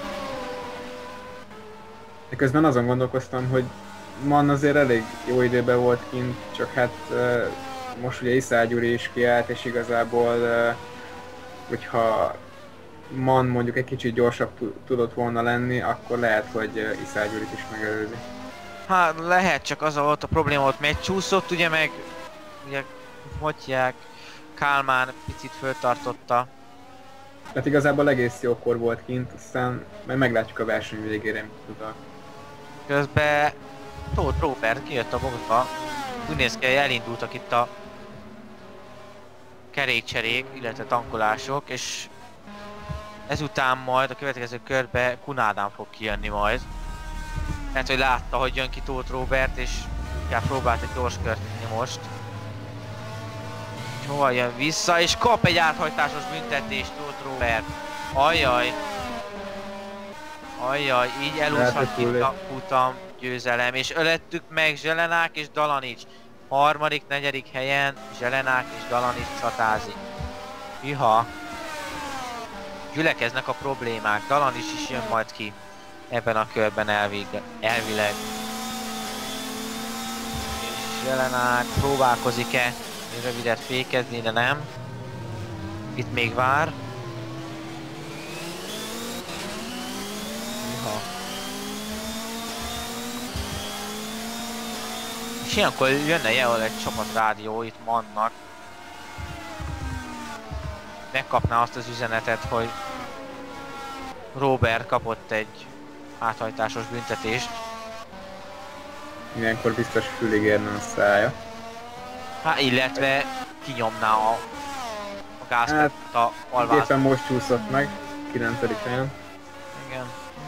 De közben azon gondolkoztam, hogy Man azért elég jó időben volt kint, csak hát most ugye Iszár Gyuri is kiállt, és igazából hogyha Man mondjuk egy kicsit gyorsabb tudott volna lenni, akkor lehet, hogy Iszár Gyurit is megelőzi. Hát lehet, csak az volt a probléma, ott megcsúszott, ugye meg ugye Motyák, Kálmán picit föltartotta. Tehát igazából egész jókor volt kint, aztán majd meglátjuk a verseny végére, mit tud. Közben Tóth Róbert kijött a boxba. Úgy néz ki, hogy elindultak itt a kerékcserék, illetve tankolások, és ezután majd a következő körbe Kun Ádám fog kijönni majd. Mert hogy látta, hogy jön ki Tóth Róbert, és inkább próbált egy gyors kört nyomni most. És hova jön vissza, és kap egy áthajtásos büntetést Tóth Róbert. Ajjaj! Ajjaj, így elúszhat itt a futam győzelem, és ölettük meg Zselenák és Dalanics. 3., 4. helyen Zselenák és Dalanics csatázik. Iha! Gyülekeznek a problémák, Dalanics is jön majd ki ebben a körben elvileg. És Zselenák próbálkozik-e rövidet fékezni, de nem. Itt még vár. Iha. És ilyenkor jönne jel egy csapatrádió itt Mannak. Megkapná azt az üzenetet, hogy Robert kapott egy áthajtásos büntetést. Ilyenkor biztos fülig érne a szája. Hát illetve kinyomná a gázpedált a alvázat. Éppen most csúszott meg, 9. helyen. Igen.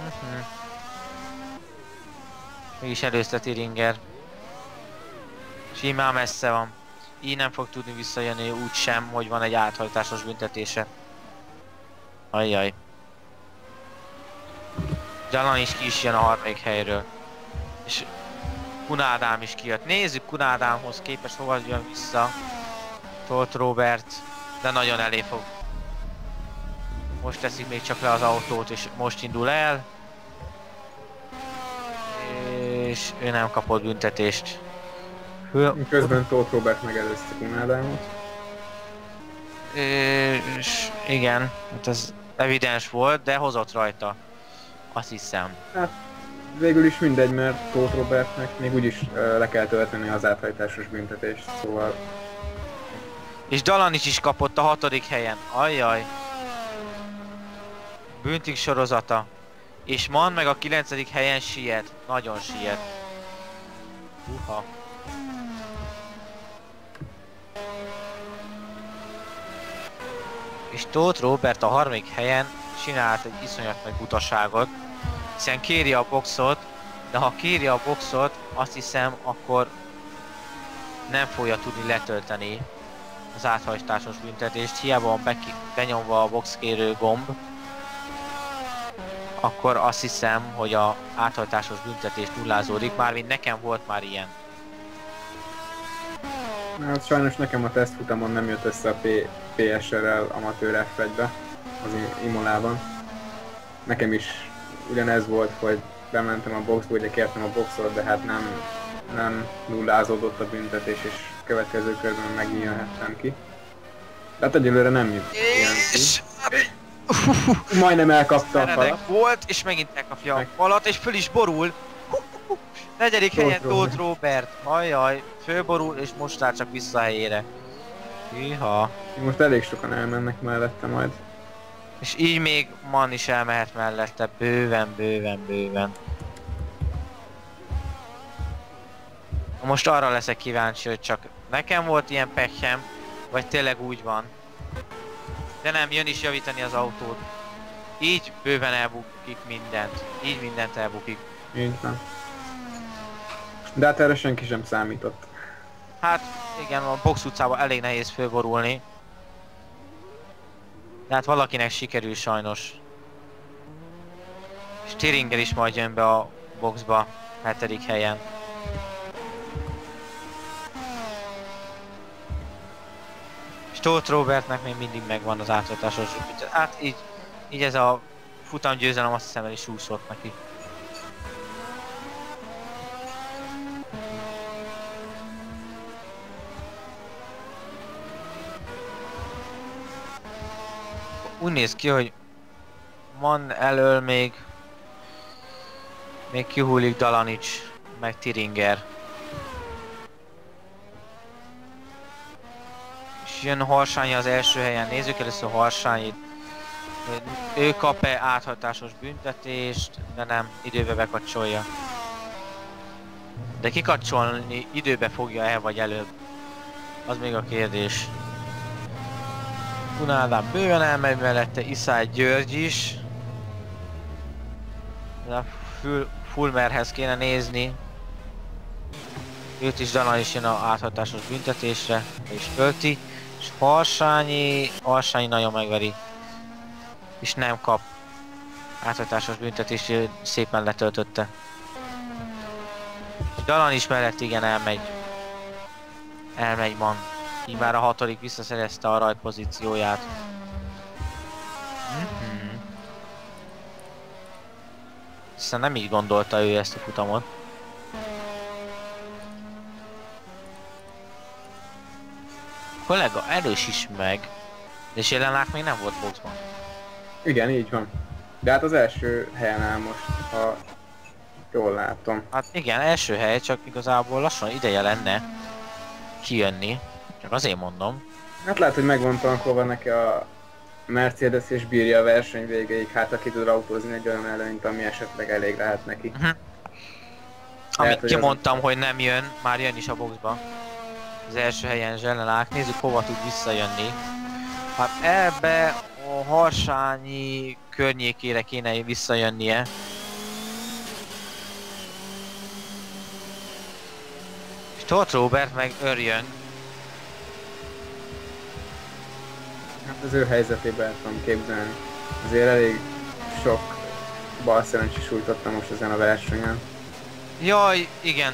Mégis előzte Thüringer. Simán messze van. Így nem fog tudni visszajönni úgy sem, hogy van egy áthajtásos büntetése. Ajjaj. Gyalan is ki is jön a 3. helyről. És Kun Ádám is kijött. Nézzük Kun Ádámhoz képest hova jön vissza Tóth Róbert, de nagyon elé fog. Most teszik még csak le az autót, és most indul el. És ő nem kapott büntetést. Közben Tóth Róbert megelőzte Kun Ádámot. És igen, hát ez evidens volt, de hozott rajta. Azt hiszem. Hát végül is mindegy, mert Tóth Róbertnek még úgyis le kell tölteni az áthajtásos büntetést, szóval... És Dalanics is kapott a 6. helyen. Ajjaj. Büntik sorozata. És Man meg a 9. helyen siet. Nagyon siet. Uha. És Tóth Róbert a 3. helyen csinált egy iszonyat nagy butaságot, hiszen kéri a boxot, de ha kéri a boxot, azt hiszem, akkor nem fogja tudni letölteni az áthajtásos büntetést, hiába van benyomva a boxkérő gomb, akkor azt hiszem, hogy a áthajtásos büntetés nullázódik, mármint nekem volt már ilyen. Hát sajnos nekem a tesztfutamon nem jött össze a PSR-rel amatőr F1-be, az Imolában. Nekem is ugyanez volt, hogy bementem a boxba, ugye kértem a boxot, de hát nem nullázódott a büntetés, és következő körben megnyílhettem ki. Tehát egyelőre nem jut ilyen És... Majdnem elkapta a Meredek falat. volt, és megint elkapja a Meg- falat, és föl is borul. Negyedik Tóth helyen Robert. Tóth Robert. Ajaj, fölborul, és most áll csak vissza a helyére. Hűha. Most elég sokan elmennek mellette majd. És így még Man is elmehet mellette, bőven. Most arra leszek kíváncsi, hogy csak nekem volt ilyen pekhem, vagy tényleg úgy van. De nem, jön is javítani az autót. Így bőven elbukik mindent. Így mindent elbukik. Így van. De hát erre senki sem számított. Hát igen, a box utcában elég nehéz fölborulni. De hát valakinek sikerül sajnos. És Thiringer is majd jön be a boxba, 7. helyen. És Tóth Robertnek még mindig megvan az áthatásos. Hát így ez a futamgyőzelem, azt hiszem el is úszott neki. Úgy néz ki, hogy Man elől még kihullik Dalanics, meg Thiringer. És jön Harsányi az első helyen. Nézzük először Harsányit. Ő kap-e áthatásos büntetést, de nem, időbe bekapcsolja. De kikapcsolni időbe fogja el vagy előbb? Az még a kérdés. Kunádám bőven elmegy mellette, Iszály György is. De Fulmerhez kéne nézni. Őt is Dana is jön a áthatásos büntetésre, és tölti. És Harsányi nagyon megveri. És nem kap áthatásos büntetést, szépen letöltötte. És Dalan is mellett igen elmegy Man. Így már a 6. visszaszerezte a rajtpozícióját. Hiszen nem így gondolta ő ezt a futamot. A kollega erősíts meg, és jelenleg még nem volt boxban. Igen, így van. De hát az első helyen áll most, ha jól látom. Hát igen, első hely, csak igazából lassan ideje lenne kijönni. Csak azért mondom. Hát lehet, hogy megvan tankolva neki a Mercedes és bírja a verseny végéig, hát aki tud autózni egy olyan előnyt, ami esetleg elég lehet neki. Amit hogy kimondtam, hogy nem jön, már jön is a boxba. Az első helyen Zsellenák, nézzük hova tud visszajönni. Hát ebbe a Harsányi környékére kéne visszajönnie. És Tóth Robert meg örjön. Hát az ő helyzetében el tudom képzelni. Azért elég sok balszerencsés sújtotta most ezen a versenyen. Jaj, igen.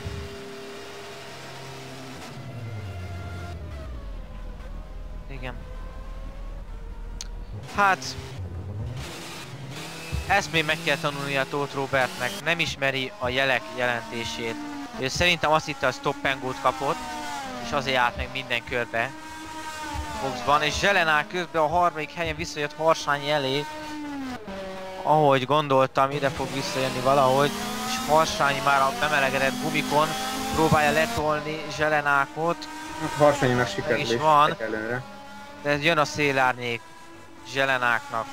Igen. Hát... Ezt még meg kell tanulni a Tóth Robertnek, nem ismeri a jelek jelentését. Ő szerintem azt hitte, hogy stop and go-t kapott, és azért állt meg minden körbe. Boxban, és Zselenák közben a 3. helyen visszajött Harsányi elé. Ahogy gondoltam, ide fog visszajönni valahogy. És Harsányi már a bemelegedett gumikon próbálja letolni Zselenákot. Hát Harsányinak sikerül is is van. előre. De jön a szélárnyék Zselenáknak.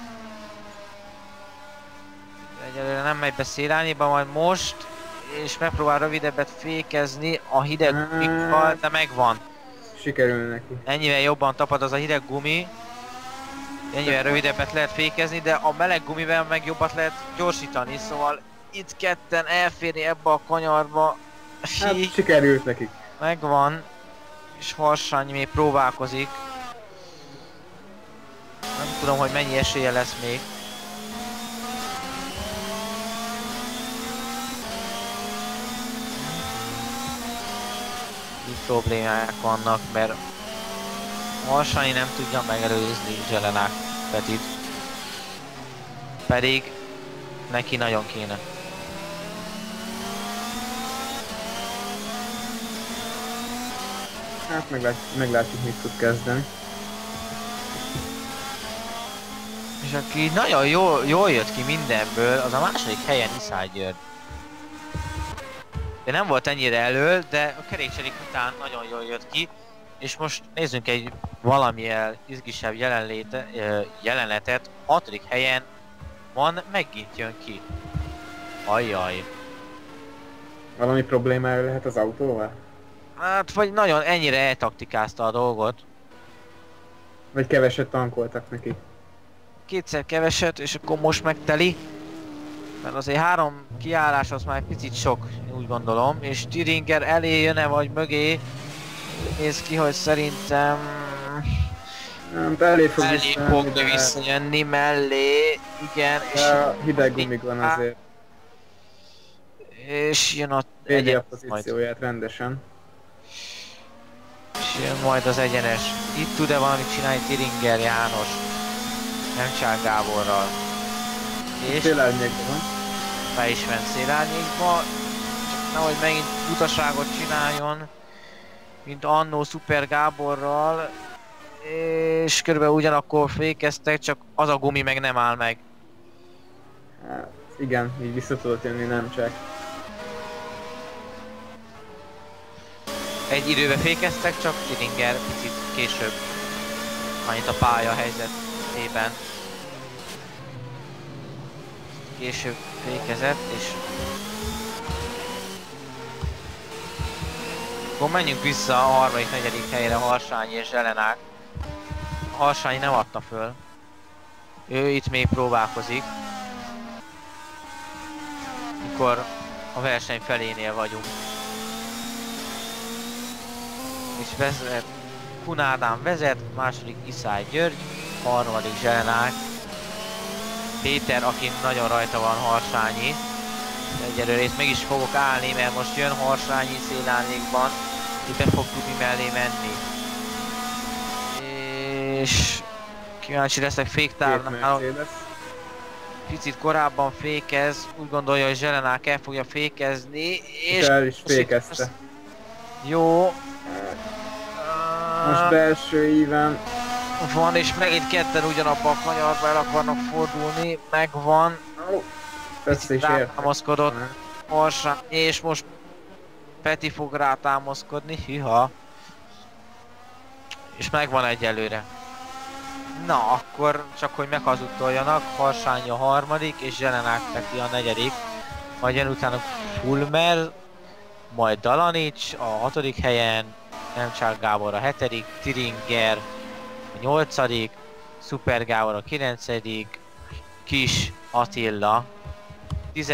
Egyelőre nem megy be szélárnyékba, majd most. És megpróbál rövidebbet fékezni a hideg gumikkal, de megvan. Sikerül neki. Ennyivel jobban tapad az a hideg gumi. Ennyivel rövidebbet lehet fékezni, de a meleg gumivel meg jobbat lehet gyorsítani, szóval itt ketten elférni ebbe a kanyarba. Hát sikerült nekik. Megvan. És Harsányi még próbálkozik. Nem tudom, hogy mennyi esélye lesz még. Itt problémák vannak, mert Harsányi nem tudja megelőzni Zselenák Petit. Pedig neki nagyon kéne. Hát meglátjuk mit tud kezdeni. És aki nagyon jól jött ki mindenből, az a második helyen Iszály György. De nem volt ennyire elől, de a kerékcserék után nagyon jól jött ki. És most nézzünk egy valamilyen izgisebb jelenetet. 6. helyen van, megint jön ki. Ajjaj. Valami problémája lehet az autóval? Hát vagy nagyon ennyire eltaktikázta a dolgot. Vagy keveset tankoltak neki? Kétszer keveset, és akkor most megteli. Mert azért 3 kiállás az már egy picit sok, úgy gondolom. És Thüringer elé jön-e vagy mögé? Néz ki, hogy szerintem... Nem, elé fog visszajönni mellé, igen. És hideg gumig van azért. És jön a védi a pozícióját rendesen. És jön majd az egyenes. Itt tud-e valamit csinálni Thüringer János? Nemcsák Gáborral. És szélárnyékban van. be is ment szélárnyékba. Csak nehogy megint butaságot csináljon, mint annó Szuper Gáborral. És körülbelül ugyanakkor fékeztek, csak az a gumi meg nem áll meg. Hát igen, így vissza tudott jönni, nem csak. Egy időbe fékeztek, csak Thüringer picit később. Annyit a pálya helyzetében. Később fékezett, és... Akkor menjünk vissza a 3.-4. helyre Harsányi és Zselenák. Harsányi nem adta föl. Ő itt még próbálkozik. Mikor a verseny felénél vagyunk. És vezet, Kun Ádám vezet, második Iszály György, 3. Zselenák. Péter, aki nagyon rajta van Harsányi. Egyelőre itt meg is fogok állni, mert most jön Harsányi szélárnyékban. Itt be fog tudni mellé menni. És kíváncsi leszek féktárnál. Picit korábban fékez, úgy gondolja, hogy Zselenák el fogja fékezni, és... el is fékezte. Jó. Most belső íven van, és megint ketten ugyanabban a kanyarba el akarnak fordulni, megvan. össze is rátámaszkodott Harsányi, és most Peti fog rátámaszkodni, hűha. És megvan egyelőre. Na, akkor csak hogy meghazudtoljanak, Harsányi a 3. és Zselenák Peti a 4. Majd jön utána Fulmer, majd Dalanics a 6. helyen, Nemcsák Gábor a 7., Thüringer a 8., Szuper Gábor a 9., Kis Attila 10.,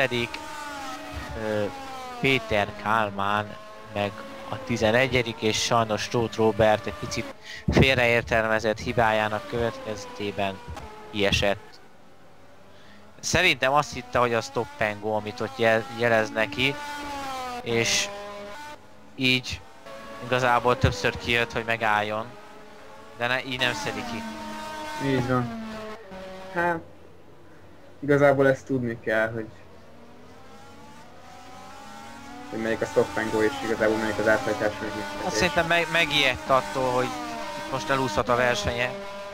Péter Kálmán meg a 11., és sajnos Tóth Róbert egy picit félreértelmezett hibájának következtében kiesett. Szerintem azt hitte, hogy a stop and go, amit ott jelez neki, és így igazából többször kijött, hogy megálljon, de így nem szedi ki. Így van. Hát, igazából ezt tudni kell, hogy melyik a stop and go, és igazából melyik az áthajtás meg. Azt szerintem megijedt attól, hogy itt most elúszhat a versenye.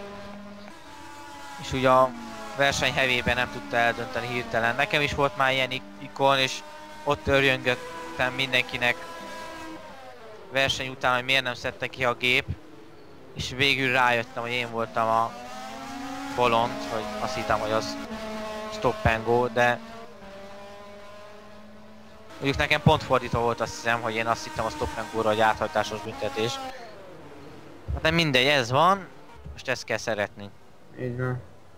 És ugye a verseny hevében nem tudta eldönteni hirtelen. Nekem is volt már ilyen ikon, és ott örjöngöttem mindenkinek verseny után, hogy miért nem szedte ki a gép. És végül rájöttem, hogy én voltam a bolond, hogy azt hittem, hogy az stop and go, de mondjuk nekem pont fordítva volt, azt hiszem, hogy én azt hittem a stop and go-ra, hogy áthajtásos büntetés. Hát nem mindegy, ez van, most ezt kell szeretni. Így van.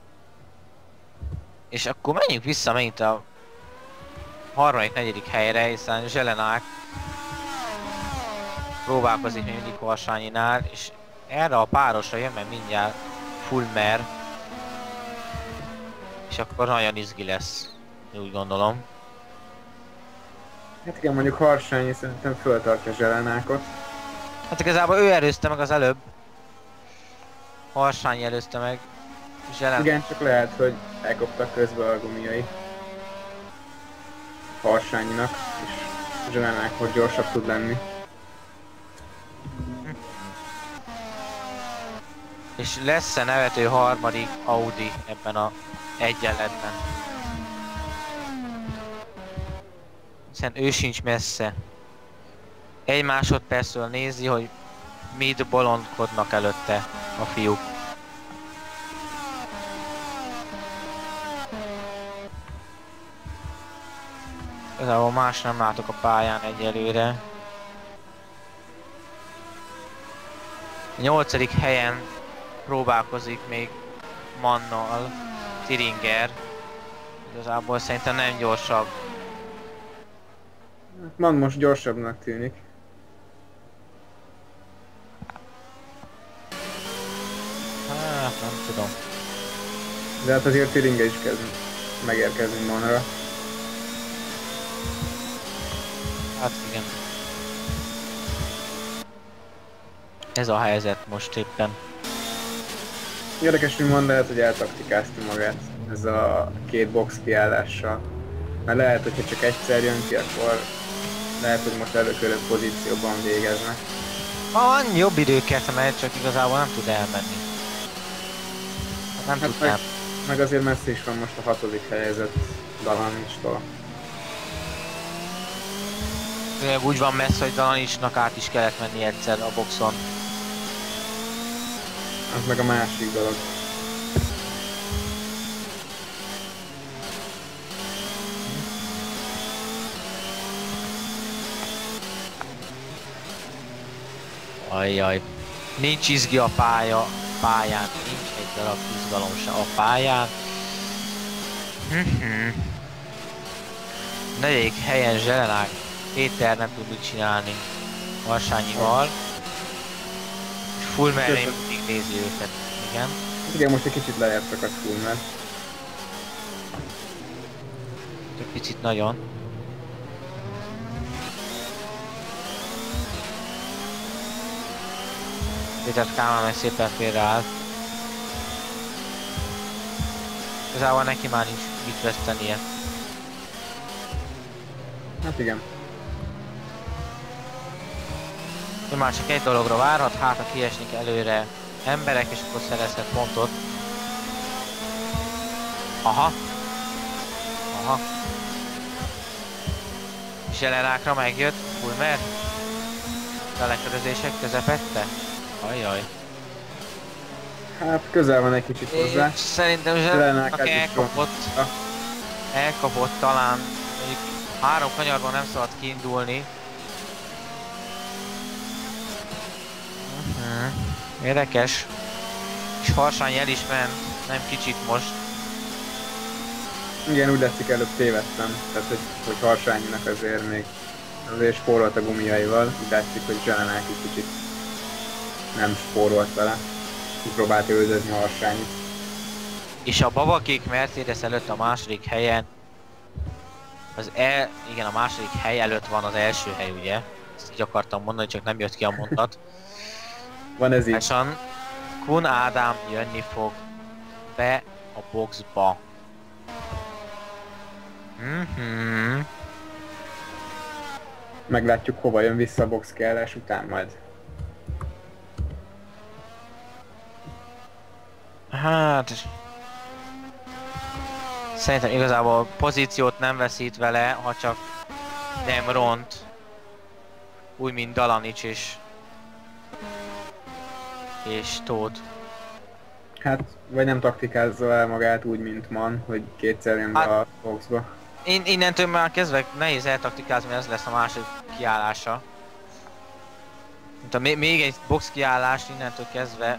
És akkor menjünk vissza megint a 3.-4. helyre, hiszen Zselenák próbálkozik még mindig Harsányinál, és erre a párosra jön meg mindjárt Fulmer, és akkor nagyon izgi lesz, úgy gondolom. Hát igen, mondjuk Harsányi szerintem föltartja Zselenákot. Hát igazából ő előzte meg az előbb. Harsányi előzte meg Zselenák. Igen, csak lehet, hogy elkoptak közben a gumiai Harsányinak, és Zselenákhoz gyorsabb tud lenni. És lesz-e nevető harmadik Audi ebben a egyenletben? Hiszen ő sincs messze. Egy másodpercről nézi, hogy mit bolondkodnak előtte a fiúk. Igazából más nem látok a pályán egyelőre. A 8. helyen próbálkozik még Mannal Tiringer. Igazából szerintem nem gyorsabb. Man most gyorsabbnak tűnik. Hát nem tudom. De hát azért Tiringer is kezd megérkezni Manra. Hát igen. Ez a helyzet most éppen. Érdekes, hogy mond, lehet, hogy eltaktikázta magát ez a két box kiállással. Mert lehet, hogyha csak egyszer jön ki, akkor lehet, hogy most előkörő pozícióban végeznek. Van jobb időket, mert csak igazából nem tud elmenni. Hát nem tudnám. Meg azért messze is van most a 6. helyezett Dalanicstól. Úgy van messze, hogy Dalanicsnak át is kellett menni egyszer a boxon. Az meg a másik dolog. Ajjaj. Nincs izgi a pályán, nincs egy darab izgalom se a pályán. 4. helyen Zselenák Péter nem tud mit csinálni Harsányival. És Fulmer még mindig nézi őket, igen. Igen, most egy kicsit lejjebb szakadt Fulmer. Egy picit nagyon. Péter Kálmán meg szépen félreállt. Igazából neki már nincs mit vesztenie. Hát igen. Ő már csak egy dologra várhat, hát ha kiesnik előre emberek, és akkor szerezhet pontot. Aha. Aha. És Jelenákra megjött Fulmer. Telekörözések közepette. Ajjaj. Hát közel van egy kicsit hozzá. És szerintem Jelenákat Zselenák is elkapott. Elkapott talán. Mondjuk 3 kanyarban nem szabad kiindulni. Érdekes. És Harsány el is ment, nem kicsit most. Igen, úgy látszik, előbb tévedtem. Tehát, hogy Harsányinak azért spórolt a gumiaival. Úgy látszik, hogy Zselenák egy kicsit nem spórolt vele. Úgy próbált üldözni Harsányit. És a Babakék Mercedes előtt a 2. helyen. Igen, a 2. hely előtt van az első hely, ugye? Ezt így akartam mondani, csak nem jött ki a mondat. Van ez így. Hásan Kun Ádám jönni fog be a boxba. Meglátjuk, hova jön vissza a box kiállás után majd. Hát... Szerintem igazából pozíciót nem veszít vele, ha csak nem ront. Úgy, mint Dalanics és Tóth. Hát, vagy nem taktikázza el magát úgy, mint Man, hogy kétszer jön be a boxba. Innentől már kezdve nehéz eltaktikázni, mert ez lesz a második kiállása. Még egy box kiállás innentől kezdve.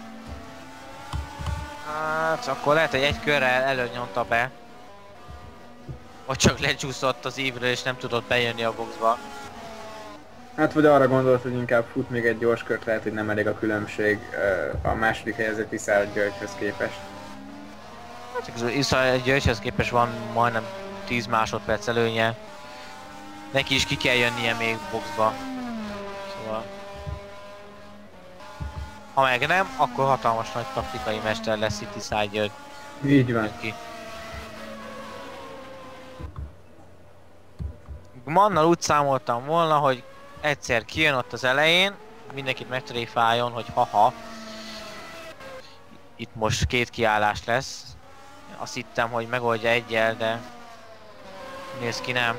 Hát akkor lehet, hogy egy körrel előnyomta be. Vagy csak lecsúszott az ívről és nem tudott bejönni a boxba. Hát vagy arra gondolt, hogy inkább fut még egy gyors kört, lehet, hogy nem elég a különbség a második helyezett Iszáll Györgyhöz képest. Hát Iszáll Györgyhöz képest van majdnem 10 másodperc előnye. Neki is ki kell jönnie még boxba. Szóval... Ha meg nem, akkor hatalmas nagy taktikai mester lesz itt Iszáll György. Így van. Mannal úgy számoltam volna, hogy egyszer kijön ott az elején, mindenkit megtréfáljon, hogy haha. itt most 2 kiállás lesz. Azt hittem, hogy megoldja egyel, de néz ki nem.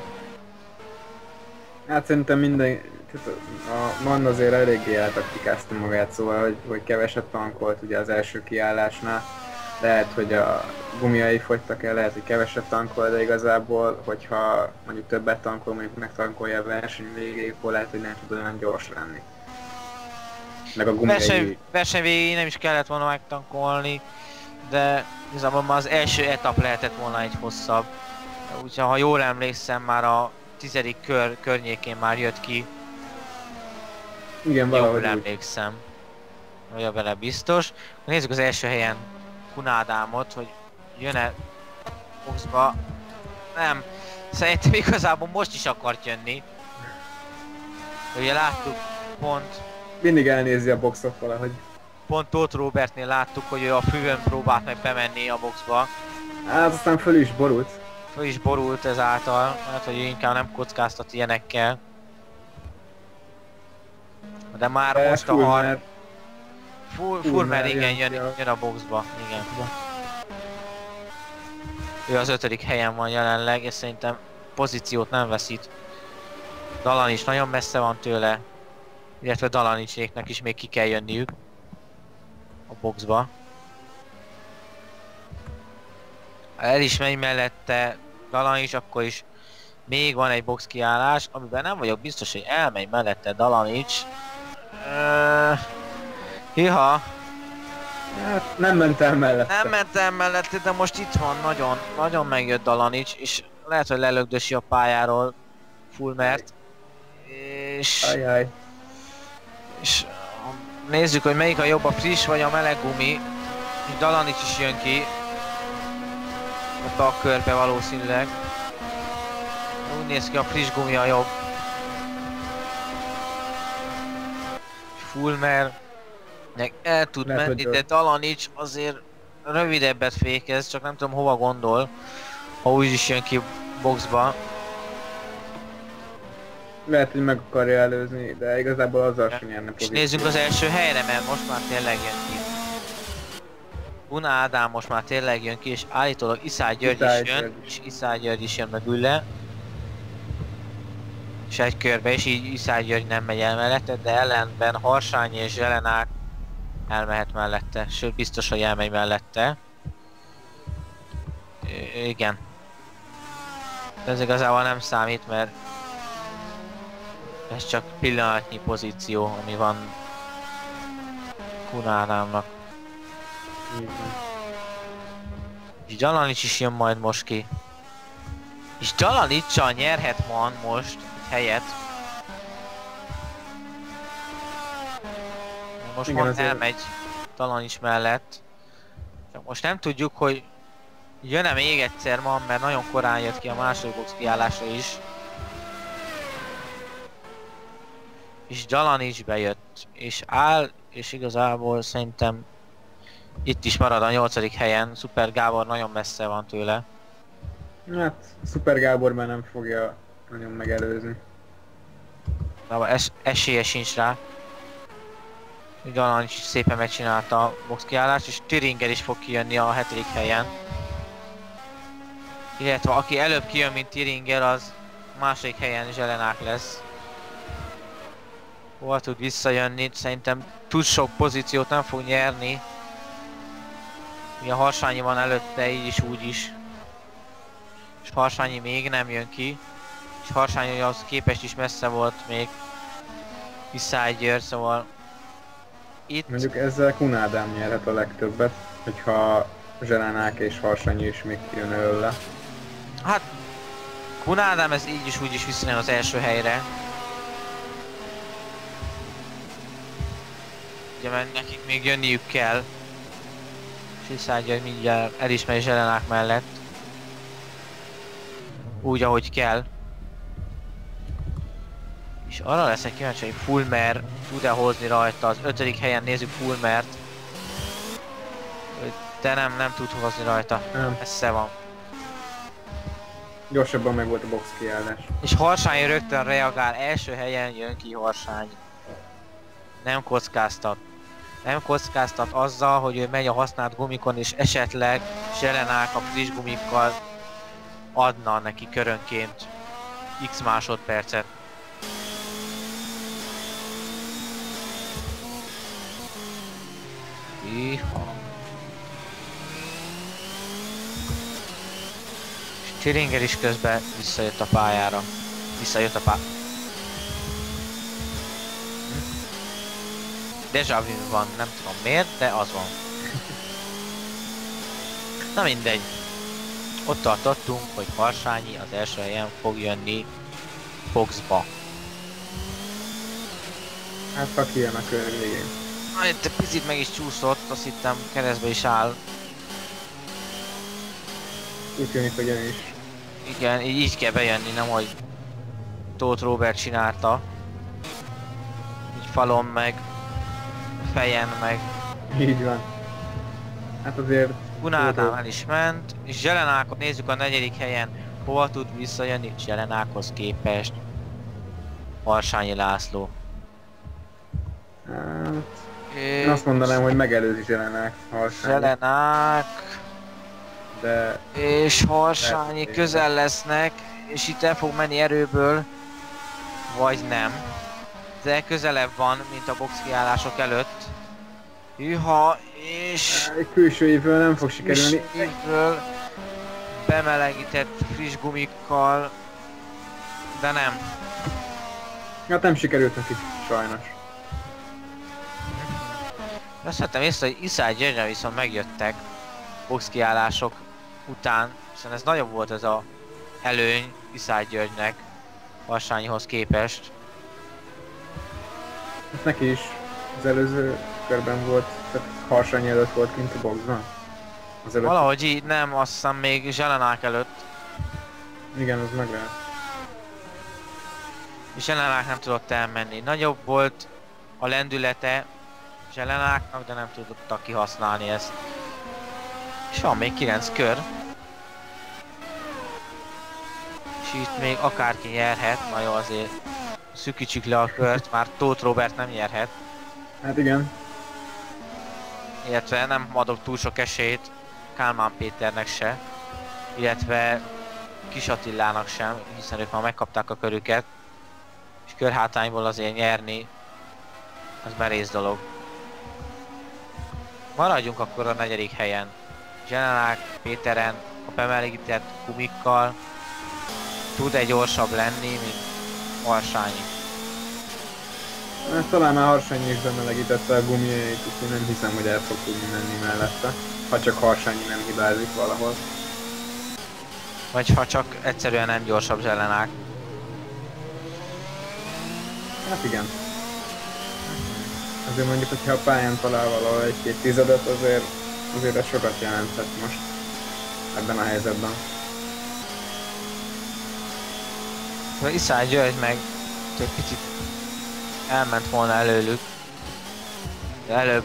Hát szerintem minden... A Man azért eléggé eltaktikázta magát, szóval, hogy keveset tankolt ugye az első kiállásnál. Lehet, hogy a gumiai fogytak el, lehet, hogy keveset tankol, de igazából, hogyha mondjuk többet tankol, mondjuk megtankolja a verseny végéig, akkor lehet, hogy nem tud olyan gyors lenni. Meg a gumiai... Verseny végéig nem is kellett volna megtankolni, de igazából már az első etap lehetett volna egy hosszabb. Úgyhogy ha jól emlékszem, már a 10. kör környékén már jött ki. Igen, valahogy jól emlékszem. Vagy vele biztos. Nézzük az első helyen Kunádámot, hogy jön-e boxba. Nem, szerintem igazából most is akart jönni. Ugye láttuk pont... Mindig elnézi a boxot valahogy. Pont Tóth Robertnél láttuk, hogy ő a fűvön próbált meg bemenni a boxba. Hát aztán föl is borult. Föl is borult ezáltal, mert hogy inkább nem kockáztat ilyenekkel. De már most a Fulmer igen jön a boxba, igen. Ő az 5. helyen van jelenleg, és szerintem pozíciót nem veszít. Dalanics nagyon messze van tőle, illetve Dalanicséknek is még ki kell jönniük a boxba. Ha el is megy mellette Dalanics, akkor is még van egy box kiállás, amiben nem vagyok biztos, hogy elmegy mellette Dalanics. Hiha! Hát nem ment el mellette. Nem ment el mellette, de most itt van, nagyon megjött Dalanics, és lehet, hogy lelögdösi a pályáról Fulmert. Ajaj. És nézzük, hogy melyik a jobb, a friss vagy a meleg gumi. És Dalanics is jön ki. Ebbe a körbe valószínűleg. Úgy néz ki, a friss gumi a jobb. Fulmer el tud menni, de Dalanics azért rövidebbet fékez, csak nem tudom hova gondol, ha úgy is jön ki boxba. Lehet, hogy meg akarja előzni, de igazából azzal sem nyerne pozíció. És nézzünk az első helyre, mert most már tényleg jön ki. Kuna Ádám most már tényleg jön ki, és állítólag Iszály György is jön, és Iszály György is jön mögüle. És egy körbe, és így Iszály György nem megy el mellette, de ellenben Harsányi és Zselenák elmehet mellette, sőt biztos, hogy elmegy mellette. Igen. De ez igazából nem számít, mert ez csak pillanatnyi pozíció, ami van Kuna Ádámnak. És Dalanics is jön majd most ki. És Dalanics-sal nyerhet Man most helyet. Most igen, Man elmegy Dalanics mellett. Csak most nem tudjuk, hogy jön-e még egyszer Man, mert nagyon korán jött ki a második box kiállásra is. És Dalanics bejött, és áll, és igazából szerintem itt is marad a 8. helyen. Szuper Gábor nagyon messze van tőle. Hát, Szuper Gábor már nem fogja nagyon megelőzni. De esélye sincs rá. Dalanics szépen megcsinálta a box kiállást, és Thüringer is fog kijönni a 7. helyen. Illetve aki előbb kijön, mint Thüringer, az második helyen Zselenák lesz. Hova tud visszajönni? Szerintem túl sok pozíciót nem fog nyerni. Ugye Harsányi van előtte, így is úgy is. És Harsányi még nem jön ki. És Harsányi az képest is messze volt még Iszály György, szóval itt... Mondjuk ezzel Kuna Ádám nyerhet a legtöbbet, hogyha Zselenák és Harsányi is még kijön előle. Hát Kuna Ádám ez így is úgy is visszajön az első helyre. Ugye mert nekik még jönniük kell. És Iszály György mindjárt elismeri Zselenák mellett. Úgy ahogy kell. És arra leszek kíváncsi, hogy Fulmer tud-e hozni rajta. Az 5. helyen nézzük Fulmert. De nem tud hozni rajta. Messze van. Gyorsabban meg volt a box kiállás. És Harsányi rögtön reagál, első helyen jön ki Harsányi. Nem kockáztat. Nem kockáztat azzal, hogy ő megy a használt gumikon, és esetleg Zselenák a friss gumikkal adna neki körönként x másodpercet. Iha. Schillinger is közben visszajött a pályára. Déjà vu van, nem tudom miért, de az van. Na mindegy. Ott tartottunk, hogy Harsányi az első helyen fog jönni boxba. Hát ha kijön a kör végén. Itt picit meg is csúszott, azt hittem keresztbe is áll. Úgy tűnik, hogy jön is. Igen, így kell bejönni, nem hogy Tóth Róbert csinálta. Így falon meg, fejen meg. Így van. Hát azért... Kun Ádám el is ment, és Zselenákot nézzük a 4. helyen. Hova tud visszajönni Zselenákhoz képest Harsányi László. Hát... Én azt mondanám, hogy megelőzi Zselenák Harsányi. Zselenák De... és Harsányi közel lesznek, és itt el fog menni erőből, vagy nem. De közelebb van, mint a box kiállások előtt. Hűha, és... Egy külső évről nem fog sikerülni. Évről bemelegített friss gumikkal, de nem. Hát nem sikerült neki, sajnos. Azt vettem észre, hogy Iszály Györgyre viszont megjöttek box kiállások után, hiszen ez nagyobb volt ez a előny Iszály Györgynek Harsányihoz képest. Hát neki is az előző körben volt, tehát Harsányi előtt volt kint a boxban. Az előtt. Valahogy így nem, azt hiszem még Zselenák előtt. Igen, az meg lehet. És Zselenák nem tudott elmenni. Nagyobb volt a lendülete Zselenáknak, de nem tudta kihasználni ezt. És van még 9 kör. És itt még akárki nyerhet, na jó, azért szűkítsük le a kört, már Tóth Róbert nem nyerhet. Hát igen. Illetve nem adok túl sok esélyt Kálmán Péternek se, illetve Kis Attilának sem, hiszen ők már megkapták a körüket, és körhátányból azért nyerni, az merész dolog. Maradjunk akkor a 4. helyen. Zselenák Péteren a bemelegített gumikkal tud-e gyorsabb lenni, mint Harsányi. Hát talán már Harsányi is bemelegítette a gumiait, úgyhogy nem hiszem, hogy el fog tudni menni mellette. Ha csak Harsányi nem hibázik valahol. Vagy ha csak egyszerűen nem gyorsabb Zselenák. Hát igen. Azért mondjuk, hogyha a pályán talál valahol 1-2 tizedet, azért ez sokat jelenthet most ebben a helyzetben. Iszály György meg egy picit elment volna előlük. De előbb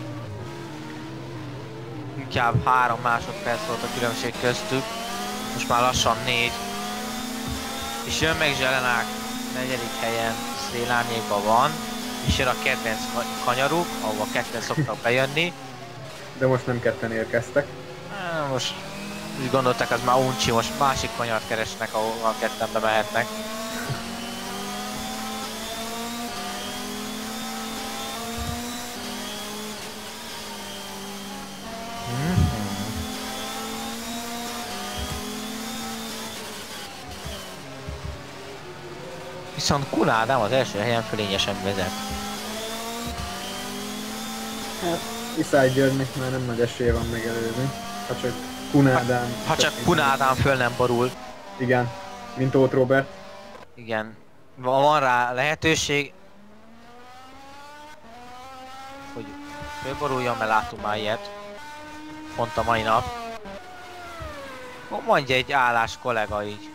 inkább 3 másodperc volt a különbség köztük. Most már lassan 4. És jön meg Zselenák 4. helyen, szélárnyékban van. És jön a kedvenc kanyaruk, ahova ketten szoktak bejönni. De most nem ketten érkeztek. Most úgy gondolták, az már uncsi, most másik kanyart keresnek, ahova ketten bemehetnek. Viszont Kun Ádám az első helyen fölényesen vezet. Hát Iszály Györgynek már nem nagy esélye van megelőzni. Ha csak Kun Ádám... Ha csak Kun Ádám föl nem borul. Igen, mint Tóth Róbert. Igen. Van rá lehetőség, hogy fölboruljon, mert látunk már ilyet. Pont a mai nap. Mondja egy állás kollega így.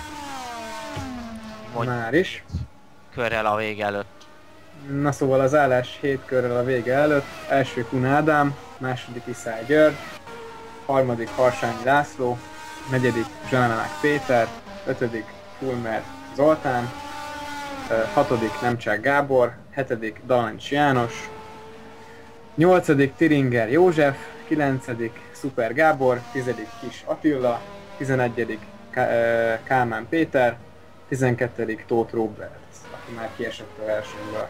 Mondj Már is. körrel a vége előtt. Na szóval az állás 7 körrel a vége előtt. Első Kun Ádám, második Iszály György, harmadik Harsányi László, negyedik Zselenák Péter, ötödik Fulmer Zoltán, hatodik Nemcsák Gábor, hetedik Dalanics János, 8. Tiringer József, 9. Szuper Gábor, 10. Kis Attila, 11. Kálmán Péter, 12. Tóth Róbert, aki már kiesett a versenyből.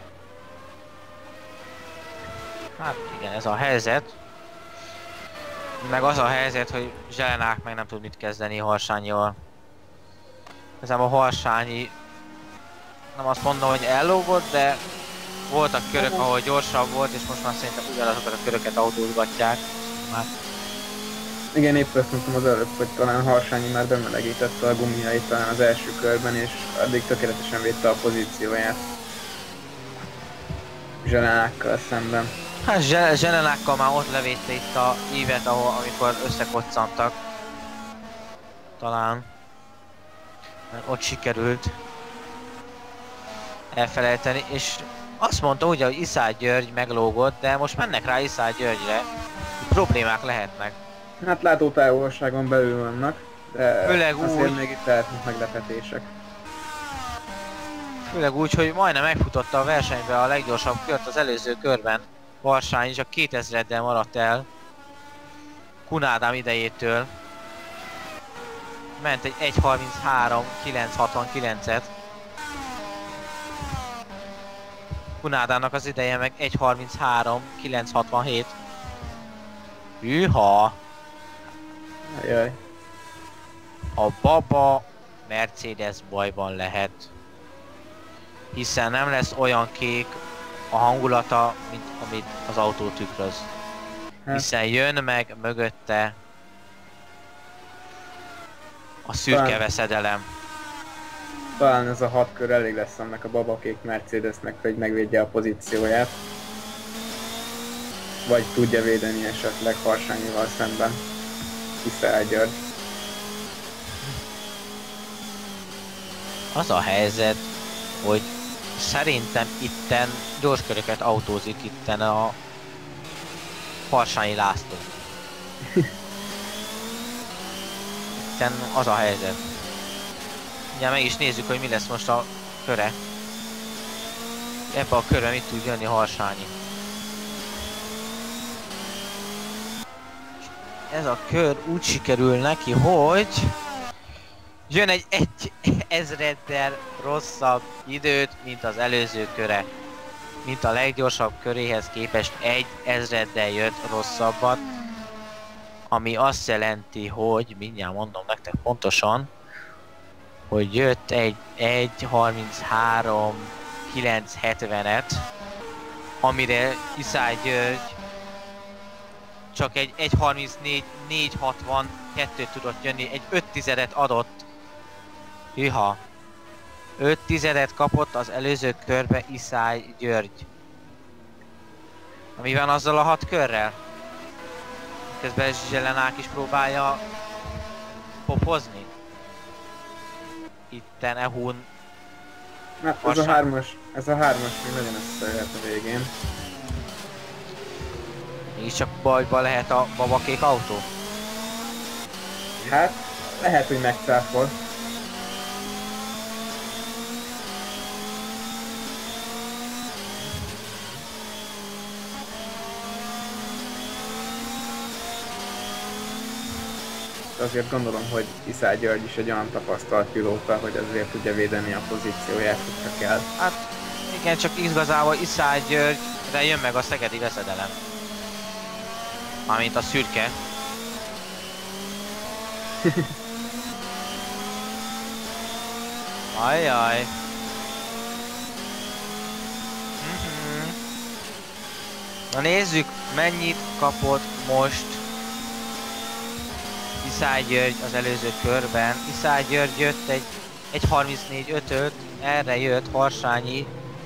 Hát igen, ez a helyzet. Meg az a helyzet, hogy Zselenák meg nem tud mit kezdeni Harsányival. Ezen a Harsányi, nem azt mondom, hogy ellógott, de voltak körök, ahol gyorsabb volt, és most már szerintem ugyanazokat a köröket autózgatják. Már. Igen, épp azt mondtam az előbb, hogy talán Harsányi már bemelegítette a gumiait talán az első körben, és addig tökéletesen védte a pozícióját Zselenákkal szemben. Hát Zselenákkal már ott levédte itt a ívet, amikor összekoccantak. Talán. Mert ott sikerült elfelejteni, és azt mondta ugye, hogy Iszály György meglógott, de most mennek rá Iszály Györgyre, problémák lehetnek. Hát látótávolságon belül vannak, de főleg azért úgy, még itt lehetnek meglepetések. Főleg úgy, hogy majdnem megfutotta a versenybe a leggyorsabb kört az előző körben. Harsányi csak 2000-del maradt el Kun Ádám idejétől. Ment egy 1.33.969-et. Kun Ádámnak az ideje meg 1.33.967. Hűha! Ajaj. A baba Mercedes bajban lehet. Hiszen nem lesz olyan kék a hangulata, mint amit az autó tükröz. Hiszen jön meg mögötte a szürke veszedelem. Talán ez a 6 kör elég lesz annak a babakék Mercedesnek, hogy megvédje a pozícióját. Vagy tudja védeni esetleg Harsányival szemben. Iszály György. Az a helyzet, hogy szerintem itten gyorsköröket autózik itten a Harsányi László. Itten az a helyzet. Ugye meg is nézzük, hogy mi lesz most a köre. Ebbe a körbe mit tud jönni Harsányi. Ez a kör úgy sikerül neki, hogy jön egy 1000-del rosszabb időt, mint az előző köre. Mint a leggyorsabb köréhez képest 1000-del jött rosszabbat. Ami azt jelenti, hogy, mindjárt mondom nektek pontosan, hogy jött egy 1.33.970-et, amire Iszály György csak egy 1.34.462-t tudott jönni, egy 5-10-et adott. Hűha! 5-10-et kapott az előző körbe Iszály György. Mi van azzal a 6 körrel? Közben Zselenák is próbálja popozni. Itten Ehun. Hát ez a hármas még nagyon összejöhet a végén. Mégis csak bajba lehet a babakék autó? Hát, lehet, hogy megcáfol. Azért gondolom, hogy Iszály György is egy olyan tapasztalt pilóta, hogy azért tudja védeni a pozícióját, hogyha kell. Hát igen, csak igazából Iszály Györgyre jön meg a szegedi veszedelem. Mármint a szürke. Ajjaj. Na nézzük, mennyit kapott most Iszály György az előző körben. Iszály György jött egy 1.34.5-öt, erre jött Harsányi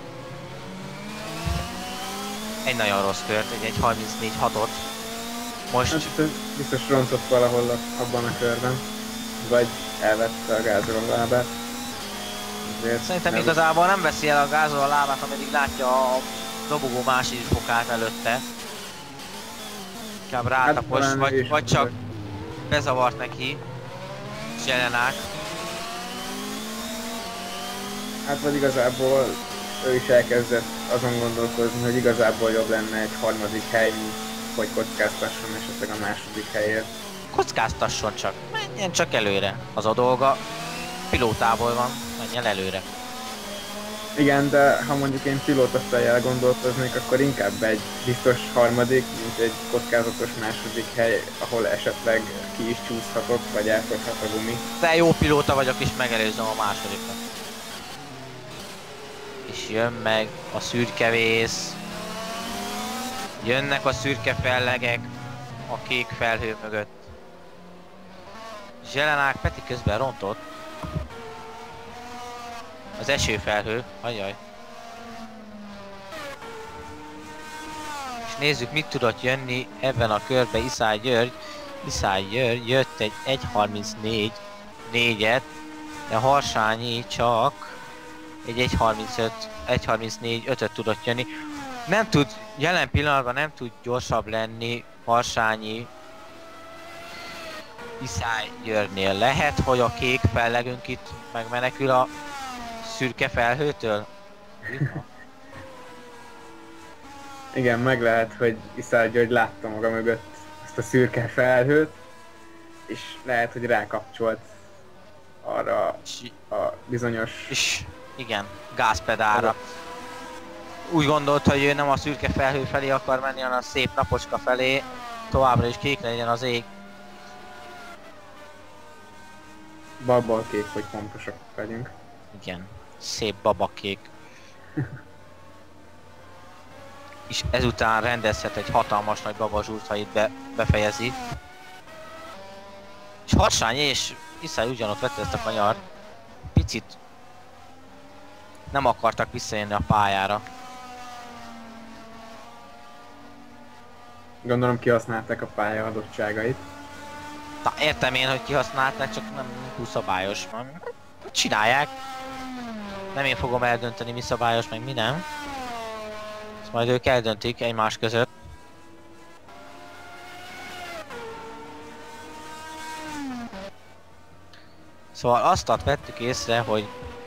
egy nagyon rossz kört, egy 1.34.6-ot. Most... Hát, biztos rontott valahol abban a körben. Vagy elvette a gázról a lábát. Szerintem igazából nem veszi el a gázról a lábát, ameddig látja a dobogó másik fokát előtte. Inkább rátapos, hát, vagy csak bezavart neki Zselenák. Hát vagy igazából ő is elkezdett azon gondolkozni, hogy igazából jobb lenne egy harmadik hely, mint hogy kockáztasson esetleg a második helyért. Kockáztasson csak, menjen csak előre. Az a dolga pilótából van, menjen előre. Igen, de ha mondjuk én pilóta fejjel gondolkoznék, akkor inkább egy biztos harmadik, mint egy kockázatos második hely, ahol esetleg ki is csúszhatok, vagy elfogyhat a gumi. De jó pilóta vagyok, és megelőzöm a másodiknak. És jön meg a szürkevész. Jönnek a szürke fellegek a kék felhő mögött. Zselenák Peti közben rontott. Az esőfelhő, ajjaj. És nézzük, mit tudott jönni ebben a körbe Iszály György. Iszály György jött egy 1.34 4-et, de Harsányi csak egy 1.34 5-öt tudott jönni. Nem tud, jelen pillanatban nem tud gyorsabb lenni Harsányi Iszály Györgynél. Lehet, hogy a kék fellegünk itt megmenekül a szürke felhőtől? Igen, meg lehet, hogy Iszály György látta maga mögött ezt a szürke felhőt, és lehet, hogy rákapcsolt arra a bizonyos... És igen, gázpedálra. Úgy gondolt, hogy ő nem a szürke felhő felé akar menni, hanem a szép napocska felé. Továbbra is kék legyen az ég. Balból kék, hogy pontosak legyünk. Igen, szép babakék. És ezután rendezhet egy hatalmas nagy babazsúrt, ha itt befejezi. És Harsányi és Iszály ugyanott vette ezt a kanyart. Picit nem akartak visszajönni a pályára. Gondolom kihasználták a pálya adottságait. Na, értem én, hogy kihasználták, csak nem túl szabályos. Csinálják. Nem én fogom eldönteni, mi szabályos, meg mi nem. Ezt majd ők eldöntik egymás között. Szóval azt vettük észre, hogy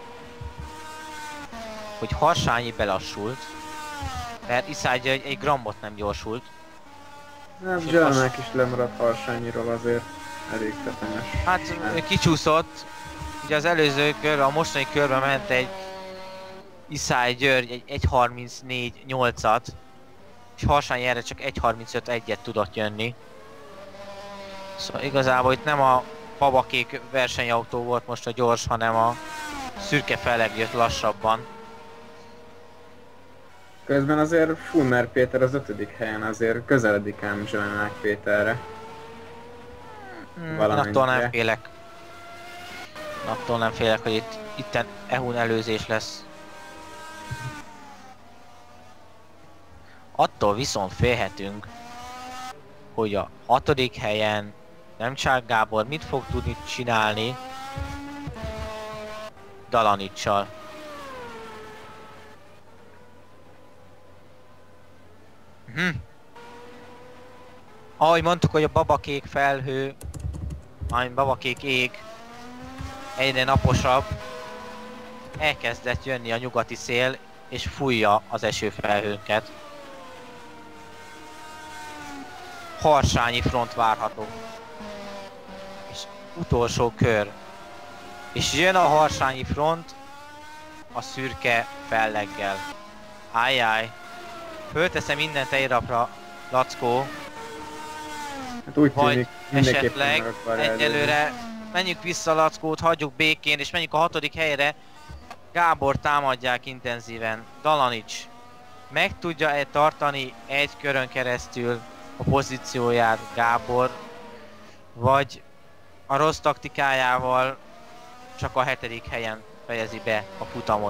Harsányi belassult, mert Iszály György egy grammot nem gyorsult. Nem, Zselenák is lemaradt Harsányiról, azért elég tetemes. Hát ő kicsúszott, ugye az előző kör, a mostani körben ment egy Iszály György egy 1.34 8-at, és Harsányi erre csak 1.35 1-et tudott jönni. Szóval igazából itt nem a babakék versenyautó volt most a gyors, hanem a szürke felleg jött lassabban. Közben azért Fulmer Péter az 5. helyen, azért közeledik ám Zselenák Péterre. Én attól nem félek. Attól nem félek, hogy itten ehun előzés lesz. Attól viszont félhetünk, hogy a 6. helyen Nemcsák Gábor mit fog tudni csinálni Dalanicsal. Ahogy mondtuk, hogy a babakék felhő, ami babakék ég egyre naposabb, elkezdett jönni a nyugati szél és fújja az esőfelhőnket. Harsányi front várható. És utolsó kör. És jön a Harsányi front a szürke felleggel. Ájjáj. Fölteszem mindent egy rapra, Lackó. Hát úgy vagy tűnik, esetleg egyelőre menjünk vissza Lackót, hagyjuk békén és menjünk a 6. helyre. Gábor támadják intenzíven. Dalanics meg tudja-e tartani egy körön keresztül a pozícióját Gábor, vagy a rossz taktikájával csak a 7. helyen fejezi be a futamot.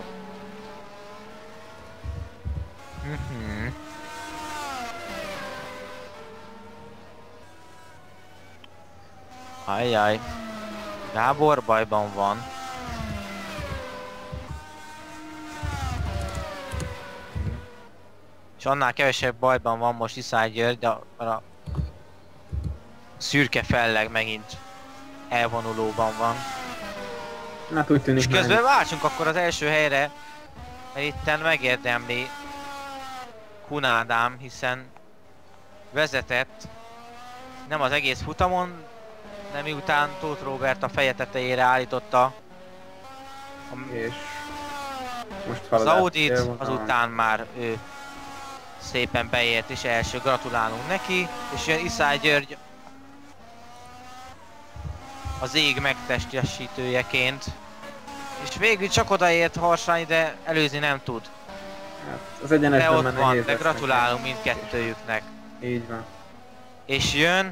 Ajjaj, Gábor bajban van. És annál kevesebb bajban van most Iszály György, de a szürke felleg megint elvonulóban van. Hát úgy tűnik, és közben váltsunk akkor az első helyre mert itten megérdemli Kun Ádám, hiszen vezetett nem az egész futamon, de miután Tóth Róbert a feje tetejére állította És most az haladás Audit, célvonalon. azután már ő szépen beért is első, gratulálunk neki, és jön Iszály György az ég megtestesítőjeként, és végül csak odaért Harsányi, de előzni nem tud. Hát, az De egyenesben ott már van, nehéz de lesz gratulálunk neki. mindkettőjüknek. Így van. És jön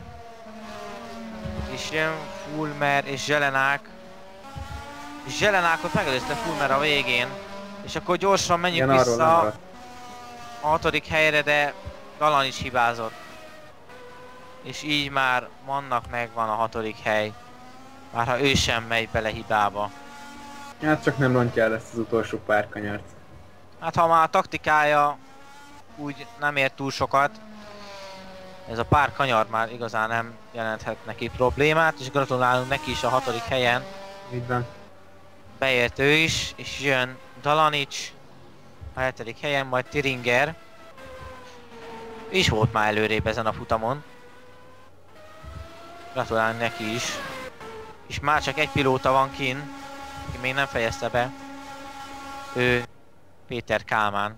Fulmer és Zselenák. És Zselenákot megelőzte Fulmer a végén. És akkor gyorsan menjünk Igen, arról vissza lemaradt. a 6. helyre, de Dalan is hibázott. És így már Mannak megvan a 6. hely. Már ha ő sem megy bele hibába. Hát csak nem rontja el ezt az utolsó pár kanyart. Hát ha már a taktikája úgy nem ér túl sokat, ez a pár kanyar már igazán nem jelenthet neki problémát, és gratulálunk neki is a 6. helyen. Így van. Beért ő is, és jön Dalanics a 7. helyen, majd Thiringer. Ő is volt már előrébb ezen a futamon. Gratulálunk neki is. És már csak egy pilóta van kinn, aki még nem fejezte be. Ő Péter Kálmán.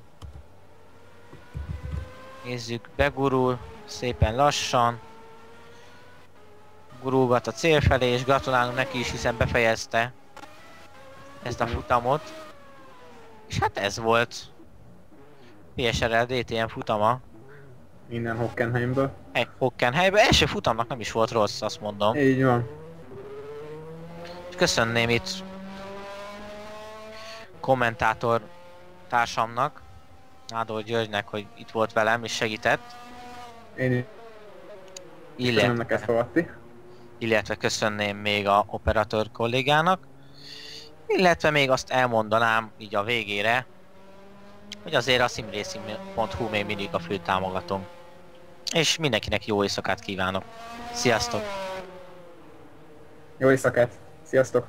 Nézzük, begurul szépen lassan. Gurulgat a cél felé, és gratulálunk neki is, hiszen befejezte ezt a futamot. És hát ez volt PSRL DTM futama. Minden Hockenheimből. Egy Hockenheimben. Első futamnak nem is volt rossz, azt mondom. Így van. És köszönném itt kommentátor társamnak, Nádor Györgynek, hogy itt volt velem és segített. Én is köszönöm neked, Favatti. Illetve köszönném még a operatőr kollégának. Illetve még azt elmondanám így a végére, hogy azért a simracing.hu még mindig a fő támogatónk. És mindenkinek jó éjszakát kívánok. Sziasztok! Jó éjszakát. Sziasztok.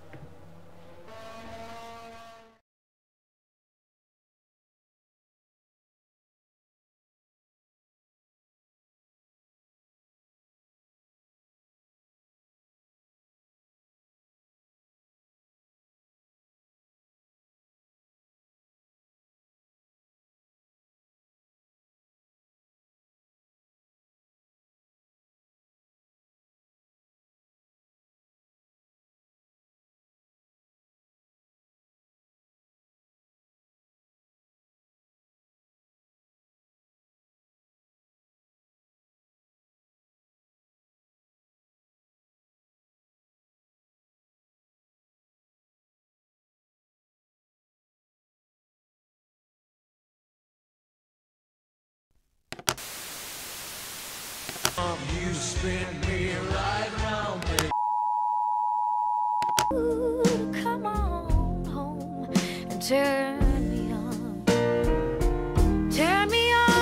You spin me right round, baby. Ooh, come on home and turn me on. Turn me on.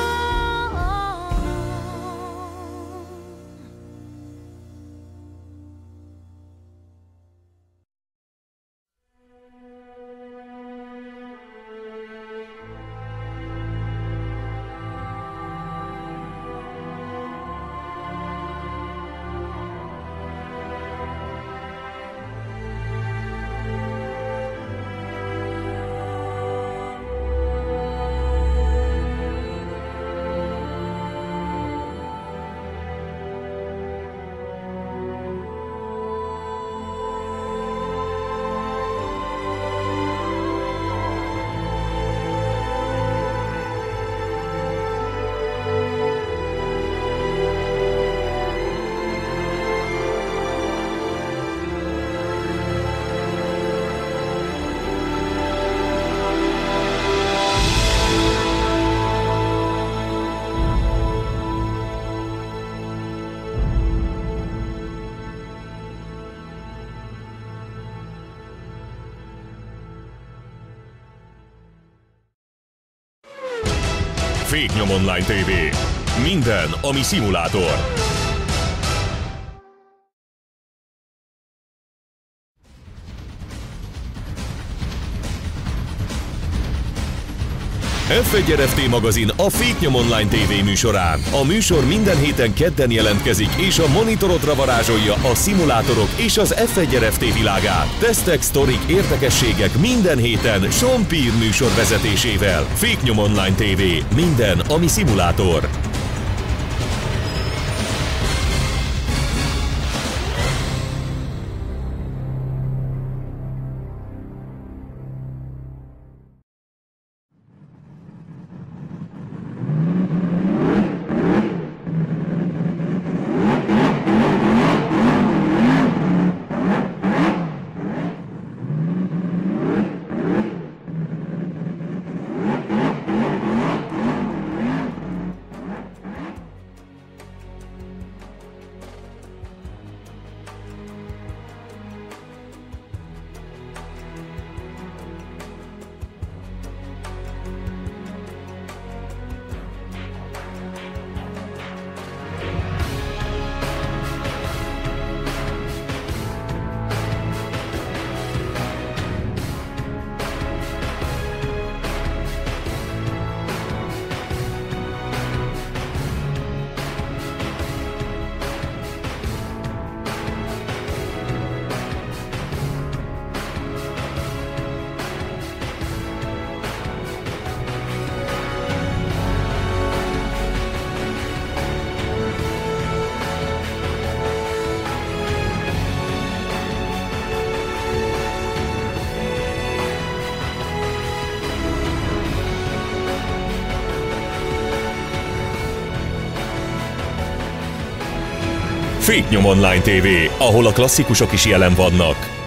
Féknyom Online TV. Minden, ami szimulátor. F1 RFT magazin a Féknyom Online TV műsorán. A műsor minden héten kedden jelentkezik, és a monitorodra varázsolja a szimulátorok és az F1 RFT világát. Tesztek, sztorik, érdekességek minden héten Sean Peer műsor vezetésével. Féknyom Online TV. Minden, ami szimulátor. Féknyom Online TV, ahol a klasszikusok is jelen vannak.